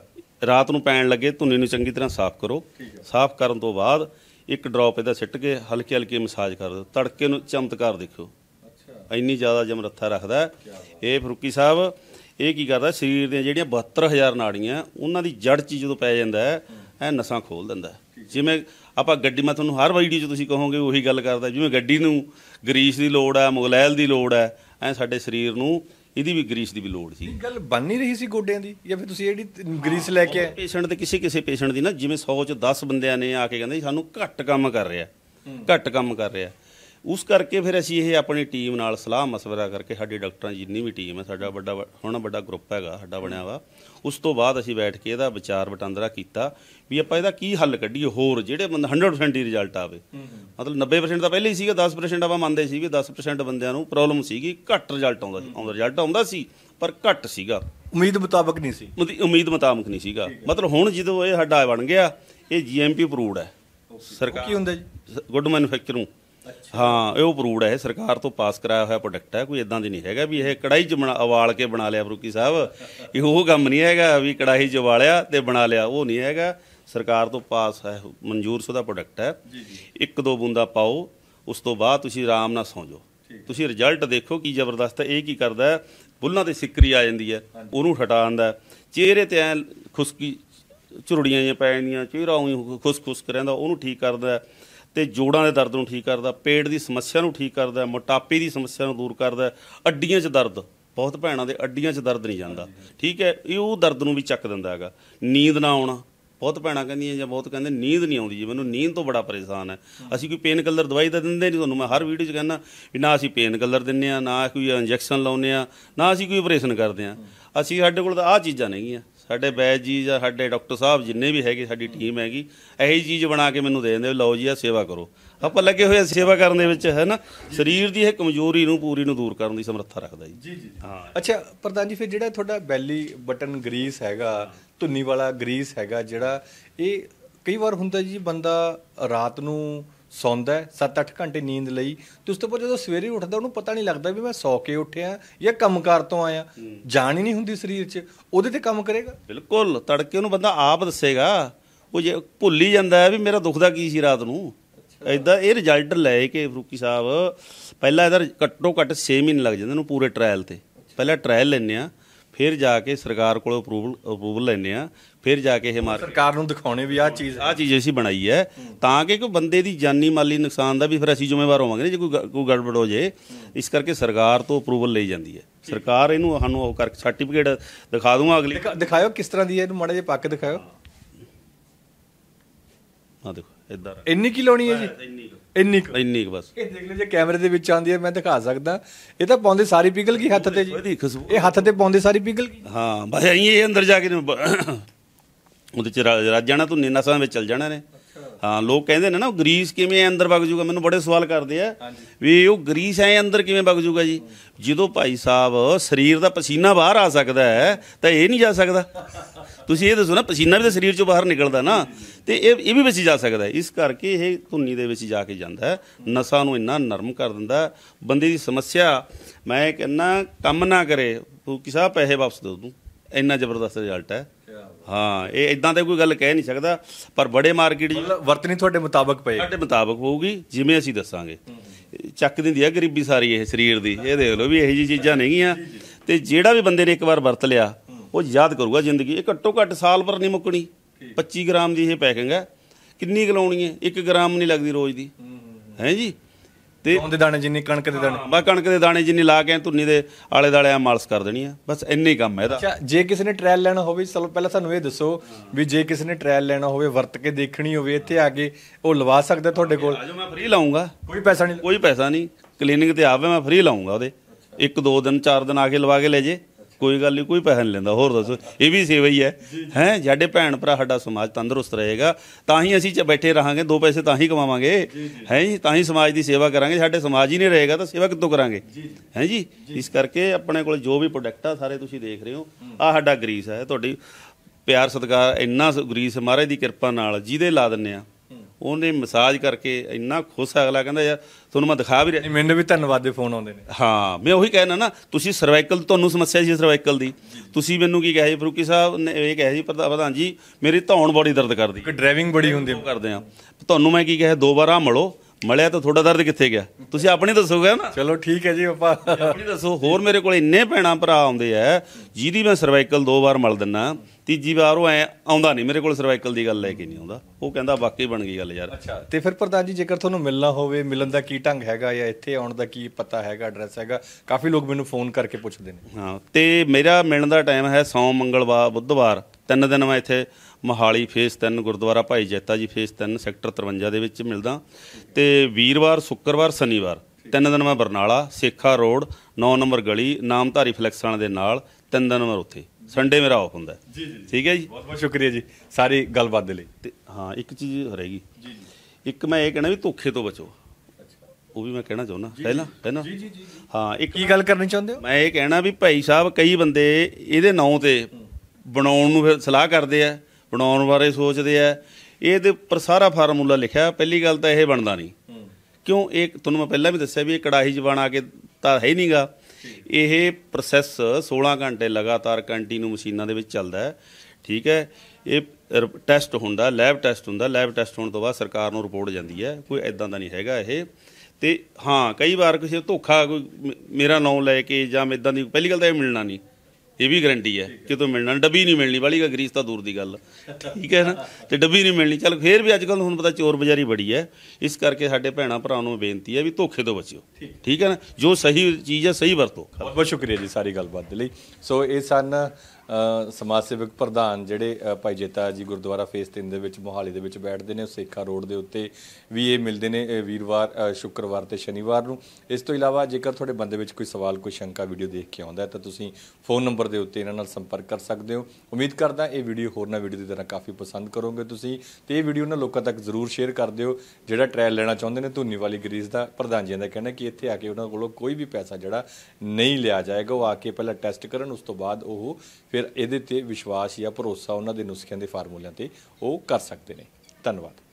ਰਾਤ ਨੂੰ ਪੈਣ ਲੱਗੇ ਧੁੰਨੀ ਨੂੰ ਚੰਗੀ ਤਰ੍ਹਾਂ ਸਾਫ਼ ਕਰੋ। ਸਾਫ਼ ਕਰਨ ਤੋਂ ਬਾਅਦ ਇੱਕ ਡ੍ਰੌਪ ਇਹਦਾ ਸਿੱਟ ਕੇ ਹਲਕੀ ਹਲਕੀ ਮਸਾਜ ਕਰ ਦਿਓ। ਤੜਕੇ ਨੂੰ ਚਮਤਕਾਰ ਦੇਖਿਓ, ਇੰਨੀ ਜ਼ਿਆਦਾ ਜਮਰੱਥਾ ਰੱਖਦਾ ਇਹ ਫਰੂਕੀ ਸਾਹਿਬ। ਇਹ ਕੀ ਕਰਦਾ, ਸਰੀਰ ਦੀਆਂ ਜਿਹੜੀਆਂ ਬਹੱਤਰ ਹਜ਼ਾਰ ਨਾੜੀਆਂ ਉਹਨਾਂ ਦੀ ਜੜ 'ਚ ਜਦੋਂ ਪੈ ਜਾਂਦਾ ਹੈ, ਇਹ ਨਸਾਂ ਖੋਲ ਦਿੰਦਾ। ਜਿਵੇਂ ਆਪਾਂ ਗੱਡੀ, ਮੈਂ ਤੁਹਾਨੂੰ ਹਰ ਵੀਡੀਓ 'ਚ ਤੁਸੀਂ ਕਹੋਗੇ ਉਹੀ ਗੱਲ ਕਰਦਾ, ਜਿਵੇਂ ਗੱਡੀ ਨੂੰ ਗਰੀਸ ਦੀ ਲੋੜ ਹੈ, ਮੁਗਲੈਲ ਦੀ ਲੋੜ ਹੈ, ਐ ਸਾਡੇ ਸਰੀਰ ਨੂੰ ਇਹਦੀ ਵੀ ਗਰੀਸ ਦੀ ਵੀ ਲੋੜ ਸੀ। ਗੱਲ ਬਣ ਨਹੀਂ ਰਹੀ ਸੀ ਗੋਡਿਆਂ ਦੀ, ਜਾਂ ਫਿਰ ਤੁਸੀਂ ਜਿਹੜੀ ਗਰੀਸ ਲੈ ਕੇ ਆਏ? ਪੇਸ਼ੈਂਟ ਦੇ ਕਿਸੇ ਕਿਸੇ ਪੇਸ਼ੈਂਟ ਦੀ ਨਾ, ਜਿਵੇਂ ਸੌ 'ਚ ਦਸ ਬੰਦਿਆਂ ਨੇ ਆ ਕੇ ਕਹਿੰਦੇ ਸਾਨੂੰ ਘੱਟ ਕੰਮ ਕਰ ਰਿਹਾ, ਘੱਟ ਕੰਮ ਕਰ ਰਿਹਾ। ਉਸ ਕਰਕੇ ਫਿਰ ਅਸੀਂ ਇਹ ਆਪਣੀ ਟੀਮ ਨਾਲ ਸਲਾਹ ਮਸ਼ਵਰਾ ਕਰਕੇ, ਸਾਡੀ ਡਾਕਟਰਾਂ ਦੀ ਜਿੰਨੀ ਵੀ ਟੀਮ ਹੈ, ਸਾਡਾ ਵੱਡਾ ਹੁਣ ਵੱਡਾ ਗਰੁੱਪ ਹੈਗਾ ਸਾਡਾ ਬਣਿਆ ਵਾ, ਉਸ ਤੋਂ ਬਾਅਦ ਅਸੀਂ ਬੈਠ ਕੇ ਇਹਦਾ ਵਿਚਾਰ ਵਟਾਂਦਰਾ ਕੀਤਾ ਵੀ ਆਪਾਂ ਇਹਦਾ ਕੀ ਹੱਲ ਕੱਢੀਏ ਹੋਰ, ਜਿਹੜੇ ਬੰਦਾ ਹੰਡਰਡ ਪਰਸੈਂਟ ਹੀ ਰਿਜ਼ਲਟ ਆਵੇ। ਮਤਲਬ ਨੱਬੇ ਪਰਸੈਂਟ ਤਾਂ ਪਹਿਲੇ ਹੀ ਸੀਗਾ, ਦਸ ਪਰਸੈਂਟ ਆਪਾਂ ਮੰਨਦੇ ਸੀ ਵੀ ਦਸ ਪਰਸੈਂਟ ਬੰਦਿਆਂ ਨੂੰ ਪ੍ਰੋਬਲਮ ਸੀਗੀ, ਘੱਟ ਰਿਜ਼ਲਟ ਆਉਂਦਾ ਸੀ, ਆਉਂਦਾ ਰਿਜ਼ਲਟ ਆਉਂਦਾ ਸੀ ਪਰ ਘੱਟ ਸੀਗਾ, ਉਮੀਦ ਮੁਤਾਬਕ ਨਹੀਂ ਸੀ, ਉਹਦੀ ਉਮੀਦ ਮੁਤਾਬਕ ਨਹੀਂ ਸੀਗਾ। ਮਤਲਬ ਹੁਣ ਜਦੋਂ ਇਹ ਸਾਡਾ ਬਣ ਗਿਆ, ਇਹ ਜੀ ਐਮ ਪੀ ਅਪਰੂਵਡ ਹੈ ਸਰਕਾਰ। ਕੀ ਹੁੰਦਾ ਜੀ? Good manufacturing. ਹਾਂ, ਇਹ ਅਪਰੂਵਡ ਹੈ, ਸਰਕਾਰ ਤੋਂ ਪਾਸ ਕਰਾਇਆ ਹੋਇਆ ਪ੍ਰੋਡਕਟ ਹੈ। ਕੋਈ ਇਦਾਂ ਦੀ ਨਹੀਂ ਹੈਗਾ ਵੀ ਇਹ ਕੜਾਹੀ 'ਚ ਬਣਾ ਉਬਾਲ ਕੇ ਬਣਾ ਲਿਆ ਫਰੂਕੀ ਸਾਹਿਬ, ਇਹ ਉਹ ਕੰਮ ਨਹੀਂ ਹੈਗਾ ਵੀ ਕੜਾਹੀ 'ਚ ਉਬਾਲਿਆ ਤੇ ਬਣਾ ਲਿਆ, ਉਹ ਨਹੀਂ ਹੈਗਾ। ਸਰਕਾਰ ਤੋਂ ਪਾਸ ਹੈ, ਮਨਜ਼ੂਰ ਸ਼ੁਦਾ ਪ੍ਰੋਡਕਟ ਹੈ। ਇੱਕ ਦੋ ਬੂੰਦਾ ਪਾਓ, ਉਸ ਤੋਂ ਬਾਅਦ ਤੁਸੀਂ ਆਰਾਮ ਨਾਲ ਸੌਂ ਜਾਓ। ਤੁਸੀਂ ਰਿਜ਼ਲਟ ਦੇਖੋ ਕੀ ਜ਼ਬਰਦਸਤ ਹੈ। ਇਹ ਕੀ ਕਰਦਾ, ਬੁੱਲਾਂ ਤੇ ਸਿੱਕਰੀ ਆ ਜਾਂਦੀ ਹੈ, ਉਹਨੂੰ ਹਟਾ ਦਿੰਦਾ। ਚਿਹਰੇ ਤੇ ਐ ਖੁਸ਼ਕੀ ਝੁਰੜੀਆਂ ਜਿਹੀਆਂ ਪੈ ਜਾਂਦੀਆਂ, ਚਿਹਰਾ ਉਂ ਖੁਸ਼ ਖੁਸ਼ਕ ਰਹਿੰਦਾ, ਉਹਨੂੰ ਠੀਕ ਕਰਦਾ। ਤੇ ਜੋੜਾਂ ਦੇ ਦਰਦ ਨੂੰ ਠੀਕ ਕਰਦਾ, ਪੇਟ ਦੀ ਸਮੱਸਿਆ ਨੂੰ ਠੀਕ ਕਰਦਾ, ਮੋਟਾਪੇ ਦੀ ਸਮੱਸਿਆ ਨੂੰ ਦੂਰ ਕਰਦਾ। ਅੱਡੀਆਂ 'ਚ ਦਰਦ, ਬਹੁਤ ਭੈਣਾਂ ਦੇ ਅੱਡੀਆਂ 'ਚ ਦਰਦ ਨਹੀਂ ਜਾਂਦਾ, ਠੀਕ ਹੈ, ਇਹ ਉਹ ਦਰਦ ਨੂੰ ਵੀ ਚੱਕ ਦਿੰਦਾ ਹੈਗਾ। ਨੀਂਦ ਨਾ ਆਉਣਾ, ਬਹੁਤ ਭੈਣਾਂ ਕਹਿੰਦੀਆਂ ਜਾਂ ਬਹੁਤ ਕਹਿੰਦੇ ਨੀਂਦ ਨਹੀਂ ਆਉਂਦੀ ਜੀ, ਮੈਨੂੰ ਨੀਂਦ ਤੋਂ ਬੜਾ ਪਰੇਸ਼ਾਨ ਹੈ। ਅਸੀਂ ਕੋਈ ਪੇਨ ਕਿਲਰ ਦਵਾਈ ਤਾਂ ਦਿੰਦੇ ਨਹੀਂ ਤੁਹਾਨੂੰ, ਮੈਂ ਹਰ ਵੀਡੀਓ 'ਚ ਕਹਿੰਦਾ ਵੀ ਨਾ ਅਸੀਂ ਪੇਨ ਕਿਲਰ ਦਿੰਦੇ ਹਾਂ, ਨਾ ਕੋਈ ਇੰਜੈਕਸ਼ਨ ਲਾਉਂਦੇ ਹਾਂ, ਨਾ ਅਸੀਂ ਕੋਈ ਆਪਰੇਸ਼ਨ ਕਰਦੇ ਹਾਂ। ਅਸੀਂ ਸਾਡੇ ਕੋਲ ਤਾਂ ਆਹ ਚੀਜ਼ਾਂ ਨੇਗੀਆਂ। ਸਾਡੇ ਵੈਦ ਜੀ ਜਾਂ ਸਾਡੇ ਡਾਕਟਰ ਸਾਹਿਬ ਜਿੰਨੇ ਵੀ ਹੈਗੇ, ਸਾਡੀ ਟੀਮ ਹੈਗੀ, ਇਹੀ ਚੀਜ਼ ਬਣਾ ਕੇ ਮੈਨੂੰ ਦੇ ਦਿੰਦੇ, ਲਓ ਜੀ ਆ ਸੇਵਾ ਕਰੋ। ਆਪਾਂ ਲੱਗੇ ਹੋਏ ਸੇਵਾ ਕਰਨ ਦੇ ਵਿੱਚ, ਹੈ ਨਾ। ਸਰੀਰ ਦੀ ਇਹ ਕਮਜ਼ੋਰੀ ਨੂੰ ਪੂਰੀ ਨੂੰ ਦੂਰ ਕਰਨ ਦੀ ਸਮਰੱਥਾ ਰੱਖਦਾ ਜੀ। ਜੀ ਜੀ ਹਾਂ। ਅੱਛਾ ਪ੍ਰਧਾਨ ਜੀ, ਫਿਰ ਜਿਹੜਾ ਤੁਹਾਡਾ ਬੈਲੀ ਬਟਨ ਗਰੀਸ ਹੈਗਾ, ਧੁੰਨੀ ਵਾਲਾ ਗਰੀਸ ਹੈਗਾ ਜਿਹੜਾ, ਇਹ ਕਈ ਵਾਰ ਹੁੰਦਾ ਜੀ ਬੰਦਾ ਰਾਤ ਨੂੰ ਸੌਂਦਾ ਸੱਤ ਅੱਠ ਘੰਟੇ ਨੀਂਦ ਲਈ, ਤੇ ਉਸ ਤੋਂ ਬਾਅਦ ਜਦੋਂ ਸਵੇਰੇ ਉੱਠਦਾ ਉਹਨੂੰ ਪਤਾ ਨਹੀਂ ਲੱਗਦਾ ਵੀ ਮੈਂ ਸੌ ਕੇ ਉੱਠਿਆ ਜਾਂ ਕੰਮਕਾਰ ਤੋਂ ਆਇਆ, ਜਾਨ ਹੀ ਨਹੀਂ ਹੁੰਦੀ ਸਰੀਰ 'ਚ। ਉਹਦੇ ਤੇ ਕੰਮ ਕਰੇਗਾ ਬਿਲਕੁਲ, ਤੜਕੇ ਉਹਨੂੰ ਬੰਦਾ ਆਪ ਦੱਸੇਗਾ। ਉਹ ਜੇ ਭੁੱਲ ਹੀ ਜਾਂਦਾ ਹੈ ਵੀ ਮੇਰਾ ਦੁਖਦਾ ਕੀ ਸੀ ਰਾਤ ਨੂੰ। ਇੱਦਾਂ ਇਹ ਰਿਜ਼ਲਟ ਲੈ ਕੇ ਫਰੂਕੀ ਸਾਹਿਬ, ਪਹਿਲਾਂ ਇਹਦਾ ਘੱਟੋ ਘੱਟ ਛੇ ਮਹੀਨੇ ਲੱਗ ਜਾਂਦੇ ਇਹਨੂੰ ਪੂਰੇ ਟਰਾਇਲ ਤੇ। ਪਹਿਲਾਂ ਟਰਾਇਲ ਲੈਂਦੇ ਹਾਂ, ਫਿਰ ਜਾ ਕੇ ਸਰਕਾਰ ਕੋਲੋਂ ਅਪਰੂਵਲ ਅਪਰੂਵਲ ਲੈਂਦੇ ਹਾਂ, ਫਿਰ ਜਾ ਕੇ ਇਹ ਮਾਰ ਸਰਕਾਰ ਨੂੰ ਦਿਖਾਉਣੇ ਵੀ ਆਹ ਚੀਜ਼ ਆਹ ਚੀਜ਼ ਅਸੀਂ ਬਣਾਈ ਹੈ, ਤਾਂ ਕਿ ਕੋਈ ਬੰਦੇ ਦੀ ਜਾਨੀ ਮਾਲੀ ਨੁਕਸਾਨ ਦਾ ਵੀ ਫਿਰ ਅਸੀਂ ਜ਼ਿੰਮੇਵਾਰ ਹੋਵਾਂਗੇ ਜੇ ਕੋਈ ਕੋਈ ਗੜਬੜ ਹੋ ਜੇ। ਇਸ ਕਰਕੇ ਸਰਕਾਰ ਤੋਂ ਅਪਰੂਵਲ ਲਈ ਜਾਂਦੀ ਹੈ। ਸਰਕਾਰ ਇਹਨੂੰ ਸਾਨੂੰ ਉਹ ਕਰਕੇ ਸਰਟੀਫਿਕੇਟ ਦਿਖਾ ਦੂੰਗਾ ਅਗਲੀ। ਦਿਖਾਇਓ ਕਿਸ ਤਰ੍ਹਾਂ ਦੀ ਹੈ, ਇਹਨੂੰ ਮਾੜਾ ਜਿਹਾ ਪੱਕ ਦਿਖਾਇਓ। ਆਹ ਦੇਖੋ ਇੱਦਾਂ ਇੰਨੀ ਕੀ ਲਾਉਣੀ ਹੈ ਜੀ? ਇੰਨੀ ਇੰਨੀ ਕੁ ਇੰਨੀ ਕੁ ਬਸ। ਇਹ ਦੇਖ ਲਓ ਜੇ ਕੈਮਰੇ ਦੇ ਵਿੱਚ ਆਉਂਦੀ ਹੈ, ਮੈਂ ਦਿਖਾ ਸਕਦਾ। ਇਹ ਤਾਂ ਪਾਉਂਦੇ ਸਾਰੀ ਪਿਘਲ ਗਈ ਹੱਥ ਤੇ ਜੀ, ਇਹਦੀ ਖੁਸ਼ਬੂ। ਇਹ ਹੱਥ ਤੇ ਪਾਉਂਦੇ ਸਾਰੀ ਪਿਘਲ ਗਈ। ਹਾਂ ਬਸ ਐਂ ਇਹ ਅੰਦਰ ਜਾ ਕੇ ਉਹਦੇ 'ਚ ਰੱਜ ਜਾਣਾ, ਧੁੰਨੀ ਨਸਾਂ ਵਿੱਚ ਚੱਲ ਜਾਣਾ ਨੇ। ਹਾਂ, ਲੋਕ ਕਹਿੰਦੇ ਨੇ ਨਾ ਗਰੀਸ ਕਿਵੇਂ ਅੰਦਰ ਵਗ ਜੂਗਾ, ਮੈਨੂੰ ਬੜੇ ਸਵਾਲ ਕਰਦੇ ਆ ਵੀ ਉਹ ਗਰੀਸ ਐ ਅੰਦਰ ਕਿਵੇਂ ਵਗ ਜੂਗਾ ਜੀ। ਜਦੋਂ ਭਾਈ ਸਾਹਿਬ ਸਰੀਰ ਦਾ ਪਸੀਨਾ ਬਾਹਰ ਆ ਸਕਦਾ ਹੈ ਤਾਂ ਇਹ ਨਹੀਂ ਜਾ ਸਕਦਾ। ਤੁਸੀਂ ਇਹ ਦੱਸੋ ਨਾ, ਪਸੀਨਾ ਵੀ ਤਾਂ ਸਰੀਰ 'ਚੋਂ ਬਾਹਰ ਨਿਕਲਦਾ ਨਾ, ਤੇ ਇਹ ਇਹ ਵੀ ਵਿੱਚ ਜਾ ਸਕਦਾ। ਇਸ ਕਰਕੇ ਇਹ ਧੁੰਨੀ ਦੇ ਵਿੱਚ ਜਾ ਕੇ ਜਾਂਦਾ, ਨਸਾਂ ਨੂੰ ਇੰਨਾ ਨਰਮ ਕਰ ਦਿੰਦਾ। ਬੰਦੇ ਦੀ ਸਮੱਸਿਆ, ਮੈਂ ਕਹਿੰਦਾ ਕੰਮ ਨਾ ਕਰੇ, ਫਰੂਕੀ ਸਾਹਿਬ ਪੈਸੇ ਵਾਪਸ ਦਿਓ ਤੂੰ, ਇੰਨਾ ਜ਼ਬਰਦਸਤ ਰਿਜ਼ਲਟ ਹੈ। ਹਾਂ, ਇਹ ਇਦਾਂ ਤਾਂ ਕੋਈ ਗੱਲ ਕਹਿ ਨਹੀਂ ਸਕਦਾ, ਪਰ ਬੜੇ ਮਾਰਕੀਟ ਵਰਤਨੀ ਤੁਹਾਡੇ ਮੁਤਾਬਕ ਪਏ, ਸਾਡੇ ਮੁਤਾਬਕ ਹੋਊਗੀ ਜਿਵੇਂ ਅਸੀਂ ਦੱਸਾਂਗੇ। ਚੱਕ ਦਿੰਦੀ ਆ ਗਰੀਬੀ ਸਾਰੀ ਇਹ ਸਰੀਰ ਦੀ। ਇਹ ਦੇਖ ਲਓ ਵੀ ਇਹੋ ਜਿਹੀ ਚੀਜ਼ਾਂ ਨੇਗੀਆਂ, ਤੇ ਜਿਹੜਾ ਵੀ ਬੰਦੇ ਨੇ ਇੱਕ ਵਾਰ ਵਰਤ ਲਿਆ ਉਹ ਯਾਦ ਕਰੂਗਾ ਜ਼ਿੰਦਗੀ। ਇਹ ਘੱਟੋ ਘੱਟ ਸਾਲ ਭਰ ਨਹੀਂ ਮੁੱਕਣੀ। ਪੱਚੀ ਗ੍ਰਾਮ ਦੀ ਇਹ ਪੈਕਿੰਗ ਹੈ, ਕਿੰਨੀ ਕੁ ਲਾਉਣੀ ਹੈ? ਇੱਕ ਗ੍ਰਾਮ ਨਹੀਂ ਲੱਗਦੀ ਰੋਜ਼ ਦੀ, ਹੈ ਜੀ। ਤੇ ਦੇ ਦਾਣੇ ਜਿੰਨੀ ਕਣਕ ਦੇ ਦਾਣੇ, ਬਸ ਕਣਕ ਦੇ ਦਾਣੇ ਜਿੰਨੀ ਲਾ ਕੇ ਧੁੰਨੀ ਦੇ ਆਲੇ ਦਾਲੇ ਆ ਮਾਲਸ਼ ਕਰ ਦੇਣੀ ਆ, ਬਸ ਇੰਨਾ ਹੀ ਕੰਮ ਹੈ ਇਹਦਾ। ਅੱਛਾ, ਜੇ ਕਿਸੇ ਨੇ ਟ੍ਰਾਇਲ ਲੈਣਾ ਹੋਵੇ, ਚਲੋ ਪਹਿਲਾਂ ਸਾਨੂੰ ਇਹ ਦੱਸੋ ਵੀ ਜੇ ਕਿਸੇ ਨੇ ਟ੍ਰਾਇਲ ਲੈਣਾ ਹੋਵੇ, ਵਰਤ ਕੇ ਦੇਖਣੀ ਹੋਵੇ, ਇੱਥੇ ਆ ਕੇ ਉਹ ਲਵਾ ਸਕਦਾ ਤੁਹਾਡੇ ਕੋਲ? ਆਜੋ, ਮੈਂ ਫ੍ਰੀ ਲਾਉਂਗਾ, ਕੋਈ ਪੈਸਾ ਨਹੀਂ? ਕੋਈ ਪੈਸਾ ਨਹੀਂ, ਕਲੀਨਿਕ ਤੇ ਆਵੇ, ਮੈਂ ਫ੍ਰੀ ਲਾਉਂਗਾ ਉਹਦੇ। ਇੱਕ ਦੋ ਦਿਨ ਚਾਰ ਦਿਨ ਆ ਕੇ ਲਵਾ ਕੇ ਲੈ ਜੇ, ਕੋਈ ਗੱਲ ਨਹੀਂ, ਕੋਈ ਪੈਸਾ ਨਹੀਂ ਲੈਂਦਾ। ਹੋਰ ਦੱਸੋ, ਇਹ ਵੀ ਸੇਵਾ ਹੀ ਹੈ ਹੈ ਸਾਡੇ ਭੈਣ ਭਰਾ, ਸਾਡਾ ਸਮਾਜ ਤੰਦਰੁਸਤ ਰਹੇਗਾ ਤਾਂ ਹੀ ਅਸੀਂ ਚ ਬੈਠੇ ਰਹਾਂਗੇ, ਦੋ ਪੈਸੇ ਤਾਂ ਹੀ ਕਮਾਵਾਂਗੇ ਹੈ ਜੀ, ਤਾਂ ਹੀ ਸਮਾਜ ਦੀ ਸੇਵਾ ਕਰਾਂਗੇ। ਸਾਡੇ ਸਮਾਜ ਹੀ ਨਹੀਂ ਰਹੇਗਾ ਤਾਂ ਸੇਵਾ ਕਿੱਥੋਂ ਕਰਾਂਗੇ ਹੈ ਜੀ। ਇਸ ਕਰਕੇ ਆਪਣੇ ਕੋਲ ਜੋ ਵੀ ਪ੍ਰੋਡਕਟ ਆ ਸਾਰੇ ਤੁਸੀਂ ਦੇਖ ਰਹੇ ਹੋ। ਆਹ ਸਾਡਾ ਗਰੀਸ ਹੈ, ਤੁਹਾਡੀ ਪਿਆਰ ਸਤਿਕਾਰ ਇੰਨਾ ਗਰੀਸ ਮਹਾਰਾਜ ਦੀ ਕਿਰਪਾ ਨਾਲ ਜਿਹਦੇ ਲਾ ਦਿੰਦੇ ਆ, ਉਹਨੇ ਮਸਾਜ ਕਰਕੇ ਇੰਨਾ ਖੁਸ਼ ਆ, ਅਗਲਾ ਕਹਿੰਦਾ ਯਾਰ ਤੁਹਾਨੂੰ ਮੈਂ ਦਿਖਾ ਵੀ ਰਿਹਾ। ਮੈਨੂੰ ਵੀ ਧੰਨਵਾਦ ਦੇ ਫੋਨ ਆਉਂਦੇ ਨੇ। ਹਾਂ, ਮੈਂ ਉਹੀ ਕਹਿਣਾ ਨਾ, ਤੁਸੀਂ ਸਰਵਾਈਕਲ, ਤੁਹਾਨੂੰ ਸਮੱਸਿਆ ਸੀ ਸਰਵਾਈਕਲ ਦੀ, ਤੁਸੀਂ ਮੈਨੂੰ ਕੀ ਕਿਹਾ ਜੀ ਫਰੂਕੀ ਸਾਹਿਬ ਨੇ, ਇਹ ਕਿਹਾ ਜੀ ਪ੍ਰਧਾਨ ਜੀ ਮੇਰੀ ਧੌਣ ਬੜੀ ਦਰਦ ਕਰਦੀ, ਡਰਾਈਵਿੰਗ ਬੜੀ ਹੁੰਦੀ ਕਰਦੇ ਆ। ਤੁਹਾਨੂੰ ਮੈਂ ਕੀ ਕਿਹਾ, ਦੋ ਵਾਰ ਆ ਮਲੋ, ਮਲਿਆ ਤਾਂ ਤੁਹਾਡਾ ਦਰਦ ਕਿੱਥੇ ਗਿਆ, ਤੁਸੀਂ ਆਪਣੀ ਦੱਸੋਗੇ ਨਾ। ਚਲੋ ਠੀਕ ਹੈ ਜੀ, ਆਪਾਂ ਆਪਣੀ ਦੱਸੋ। ਹੋਰ ਮੇਰੇ ਕੋਲ ਇੰਨੇ ਭੈਣਾਂ ਭਰਾ ਆਉਂਦੇ ਆ ਜਿਹਦੀ ਮੈਂ ਸਰਵਾਈਕਲ ਦੋ ਵਾਰ ਮਲ ਦਿੰਨਾ, ਤੀਜੀ ਵਾਰ ਉਹ ਐ ਆਉਂਦਾ ਨਹੀਂ ਮੇਰੇ ਕੋਲ, ਸਰਵਾਈਕਲ ਦੀ ਗੱਲ ਲੈ ਕੇ ਨਹੀਂ ਆਉਂਦਾ, ਉਹ ਕਹਿੰਦਾ ਵਾਕਈ ਬਣ ਗਈ ਗੱਲ ਯਾਰ। ਅੱਛਾ, ਤੇ ਫਿਰ ਪ੍ਰਧਾਨ ਜੀ ਜੇਕਰ ਤੁਹਾਨੂੰ ਮਿਲਣਾ ਹੋਵੇ, ਮਿਲਣ ਦਾ ਕੀ ਢੰਗ ਹੈਗਾ ਜਾਂ ਇੱਥੇ ਆਉਣ ਦਾ ਕੀ ਪਤਾ ਹੈਗਾ, ਐਡਰੈਸ ਹੈਗਾ? ਕਾਫੀ ਲੋਕ ਮੈਨੂੰ ਫੋਨ ਕਰਕੇ ਪੁੱਛਦੇ ਨੇ। ਹਾਂ, ਤੇ ਮੇਰਾ ਮਿਲਣ ਦਾ ਟਾਈਮ ਹੈ ਸੋਮ, ਮੰਗਲਵਾਰ, ਬੁੱਧਵਾਰ, ਤਿੰਨ ਦਿਨ ਮੈਂ ਇੱਥੇ ਮੋਹਾਲੀ ਫੇਸ ਤਿੰਨ ਗੁਰਦੁਆਰਾ ਭਾਈ ਜੈਤਾ ਜੀ ਫੇਸ ਤਿੰਨ ਸੈਕਟਰ ਤਰਵੰਜਾ ਦੇ ਵਿੱਚ ਮਿਲਦਾ, ਤੇ ਵੀਰਵਾਰ, ਸ਼ੁੱਕਰਵਾਰ, ਸ਼ਨੀਵਾਰ ਤਿੰਨ ਦਿਨ ਮੈਂ ਬਰਨਾਲਾ ਸੇਖਾ ਰੋਡ ਨੌ ਨੰਬਰ ਗਲੀ ਨਾਮਧਾਰੀ ਫਲੈਕਸਾਂ ਦੇ ਨਾਲ, ਤਿੰਨ ਦਿਨ ਮੈਂ ਉੱਥੇ, ਸੰਡੇ ਮੇਰਾ ਆਫ ਹੁੰਦਾ। ਜੀ ਜੀ, ਠੀਕ ਹੈ ਜੀ, ਬਹੁਤ ਬਹੁਤ ਸ਼ੁਕਰੀਆ ਜੀ ਸਾਰੀ ਗੱਲਬਾਤ ਦੇ ਲਈ। ਤੇ ਹਾਂ, ਇੱਕ ਚੀਜ਼ ਰਹੇਗੀ ਜੀ, ਇੱਕ ਮੈਂ ਇਹ ਕਹਿਣਾ ਵੀ ਧੋਖੇ ਤੋਂ ਬਚੋ, ਉਹ ਵੀ ਮੈਂ ਕਹਿਣਾ ਚਾਹੁੰਦਾ ਪਹਿਲਾਂ ਪਹਿਲਾਂ ਹਾਂ। ਇੱਕ ਕੀ ਗੱਲ ਕਰਨੀ ਚਾਹੁੰਦੇ ਹੋ? ਮੈਂ ਇਹ ਕਹਿਣਾ ਵੀ ਭਾਈ ਸਾਹਿਬ ਕਈ ਬੰਦੇ ਇਹਦੇ ਨਾਂ ਤੇ ਬਣਾਉਣ ਨੂੰ ਫਿਰ ਸਲਾਹ ਕਰਦੇ ਆ, ਬਣਾਉਣ ਬਾਰੇ ਸੋਚਦੇ ਆ, ਇਹਦੇ ਉੱਪਰ ਸਾਰਾ ਫਾਰਮੂਲਾ ਲਿਖਿਆ। ਪਹਿਲੀ ਗੱਲ ਤਾਂ ਇਹ ਬਣਦਾ ਨਹੀਂ, ਕਿਉਂ? ਇਹ ਤੁਹਾਨੂੰ ਮੈਂ ਪਹਿਲਾਂ ਵੀ ਦੱਸਿਆ ਵੀ ਇਹ ਕੜਾਹੀ 'ਚ ਬਣਾ ਕੇ ਤਾਂ ਹੈ ਨਹੀਂ ਗਾ। ਇਹ ਪ੍ਰੋਸੈਸ ਸੋਲਾਂ ਘੰਟੇ ਲਗਾਤਾਰ ਕੰਟੀਨਿਊ ਮਸ਼ੀਨਾਂ ਦੇ ਵਿੱਚ ਚੱਲਦਾ ਹੈ, ਠੀਕ ਹੈ। ਇਹ ਟੈਸਟ ਹੁੰਦਾ, ਲੈਬ ਟੈਸਟ ਹੁੰਦਾ, ਲੈਬ ਟੈਸਟ ਹੋਣ ਤੋਂ ਬਾਅਦ ਸਰਕਾਰ ਨੂੰ ਰਿਪੋਰਟ ਜਾਂਦੀ ਹੈ, ਕੋਈ ਐਦਾਂ ਦਾ ਨਹੀਂ ਹੈਗਾ ਇਹ। ਤੇ ਹਾਂ, ਕਈ ਵਾਰ ਕਿਸੇ ਧੋਖਾ, ਕੋਈ ਮੇਰਾ ਨਾਂ ਲੈ ਕੇ ਜਾਂ ਇੱਦਾਂ ਦੀ, ਪਹਿਲੀ ਗੱਲ ਤਾਂ ਇਹ ਮਿਲਣਾ ਨਹੀਂ, ਇਹ ਵੀ ਗਰੰਟੀ ਹੈ ਕਿਤੋਂ ਮਿਲਣਾ, ਡੱਬੀ ਨਹੀਂ ਮਿਲਣੀ ਵਾਲੀ ਗਰੀਸ ਤਾਂ ਦੂਰ ਦੀ ਗੱਲ, ਠੀਕ ਹੈ ਨਾ, ਤੇ ਡੱਬੀ ਨਹੀਂ ਮਿਲਣੀ। ਚੱਲ ਫੇਰ ਵੀ ਅੱਜ ਕੱਲ੍ਹ ਤੁਹਾਨੂੰ ਪਤਾ ਚੋਰ ਬਜ਼ਾਰੀ ਬੜੀ ਹੈ, ਇਸ ਕਰਕੇ ਸਾਡੇ ਭੈਣਾਂ ਭਰਾਵਾਂ ਨੂੰ ਬੇਨਤੀ ਹੈ ਵੀ ਧੋਖੇ ਤੋਂ ਬਚਿਓ, ਠੀਕ ਹੈ ਨਾ। ਜੋ ਸਹੀ ਚੀਜ਼ ਹੈ ਸਹੀ ਵਰਤੋ। ਬਹੁਤ ਬਹੁਤ ਸ਼ੁਕਰੀਆ ਜੀ ਸਾਰੀ ਗੱਲਬਾਤ ਦੇ ਲਈ। ਸੋ ਇਹ ਸਨ ਸਮਾਜ ਸੇਵਕ ਪ੍ਰਧਾਨ ਜਿਹੜੇ ਭਾਈ ਜੇਤਾ ਜੀ ਗੁਰਦੁਆਰਾ ਫੇਸ ਤਿੰਨ ਦੇ ਵਿੱਚ ਮੋਹਾਲੀ ਦੇ ਵਿੱਚ ਬੈਠਦੇ ਨੇ, ਸੇਖਾ ਰੋਡ ਦੇ ਉੱਤੇ ਵੀ ਇਹ ਮਿਲਦੇ ਨੇ ਵੀਰਵਾਰ, ਸ਼ੁੱਕਰਵਾਰ ਤੇ ਸ਼ਨੀਵਾਰ ਨੂੰ। ਇਸ ਤੋਂ ਇਲਾਵਾ ਜੇਕਰ ਤੁਹਾਡੇ ਮਨ ਦੇ ਵਿੱਚ ਕੋਈ ਸਵਾਲ, ਕੋਈ ਸ਼ੰਕਾ ਵੀਡੀਓ ਦੇਖ ਕੇ ਆਉਂਦਾ ਤਾਂ ਤੁਸੀਂ ਫੋਨ ਨੰਬਰ ਦੇ ਉੱਤੇ ਇਹਨਾਂ ਨਾਲ ਸੰਪਰਕ ਕਰ ਸਕਦੇ ਹੋ। ਉਮੀਦ ਕਰਦਾ ਇਹ ਵੀਡੀਓ ਹੋਰਨਾਂ ਵੀਡੀਓ ਦੀ ਤਰ੍ਹਾਂ ਕਾਫੀ ਪਸੰਦ ਕਰੋਗੇ ਤੁਸੀਂ, ਤੇ ਇਹ ਵੀਡੀਓ ਨਾ ਲੋਕਾਂ ਤੱਕ ਜ਼ਰੂਰ ਸ਼ੇਅਰ ਕਰ ਦਿਓ ਜਿਹੜਾ ਟ੍ਰਾਇਲ ਲੈਣਾ ਚਾਹੁੰਦੇ ਨੇ ਧੂਨੀ ਵਾਲੀ ਗਰੀਸ ਦਾ। ਪ੍ਰਧਾਨ ਜੀ ਦਾ ਕਹਿਣਾ ਕਿ ਇੱਥੇ ਆ ਕੇ ਉਹਨਾਂ ਕੋਲੋਂ ਕੋਈ ਵੀ ਪੈਸਾ ਜਿਹੜਾ ਨਹੀਂ ਲਿਆ ਜਾਏਗਾ, ਉਹ ਆ ਕੇ ਪਹਿਲਾਂ ਟੈਸਟ ਕਰਨ, ਉਸ ਤੋਂ ਬਾਅਦ ਉਹ ਫਿਰ ਇਹਦੇ ਤੇ ਵਿਸ਼ਵਾਸ ਜਾਂ ਭਰੋਸਾ ਉਹਨਾਂ ਦੇ ਨੁਸਖਿਆਂ ਦੇ ਫਾਰਮੂਲਿਆਂ ਤੇ ਉਹ ਕਰ ਸਕਦੇ ਨੇ। ਧੰਨਵਾਦ।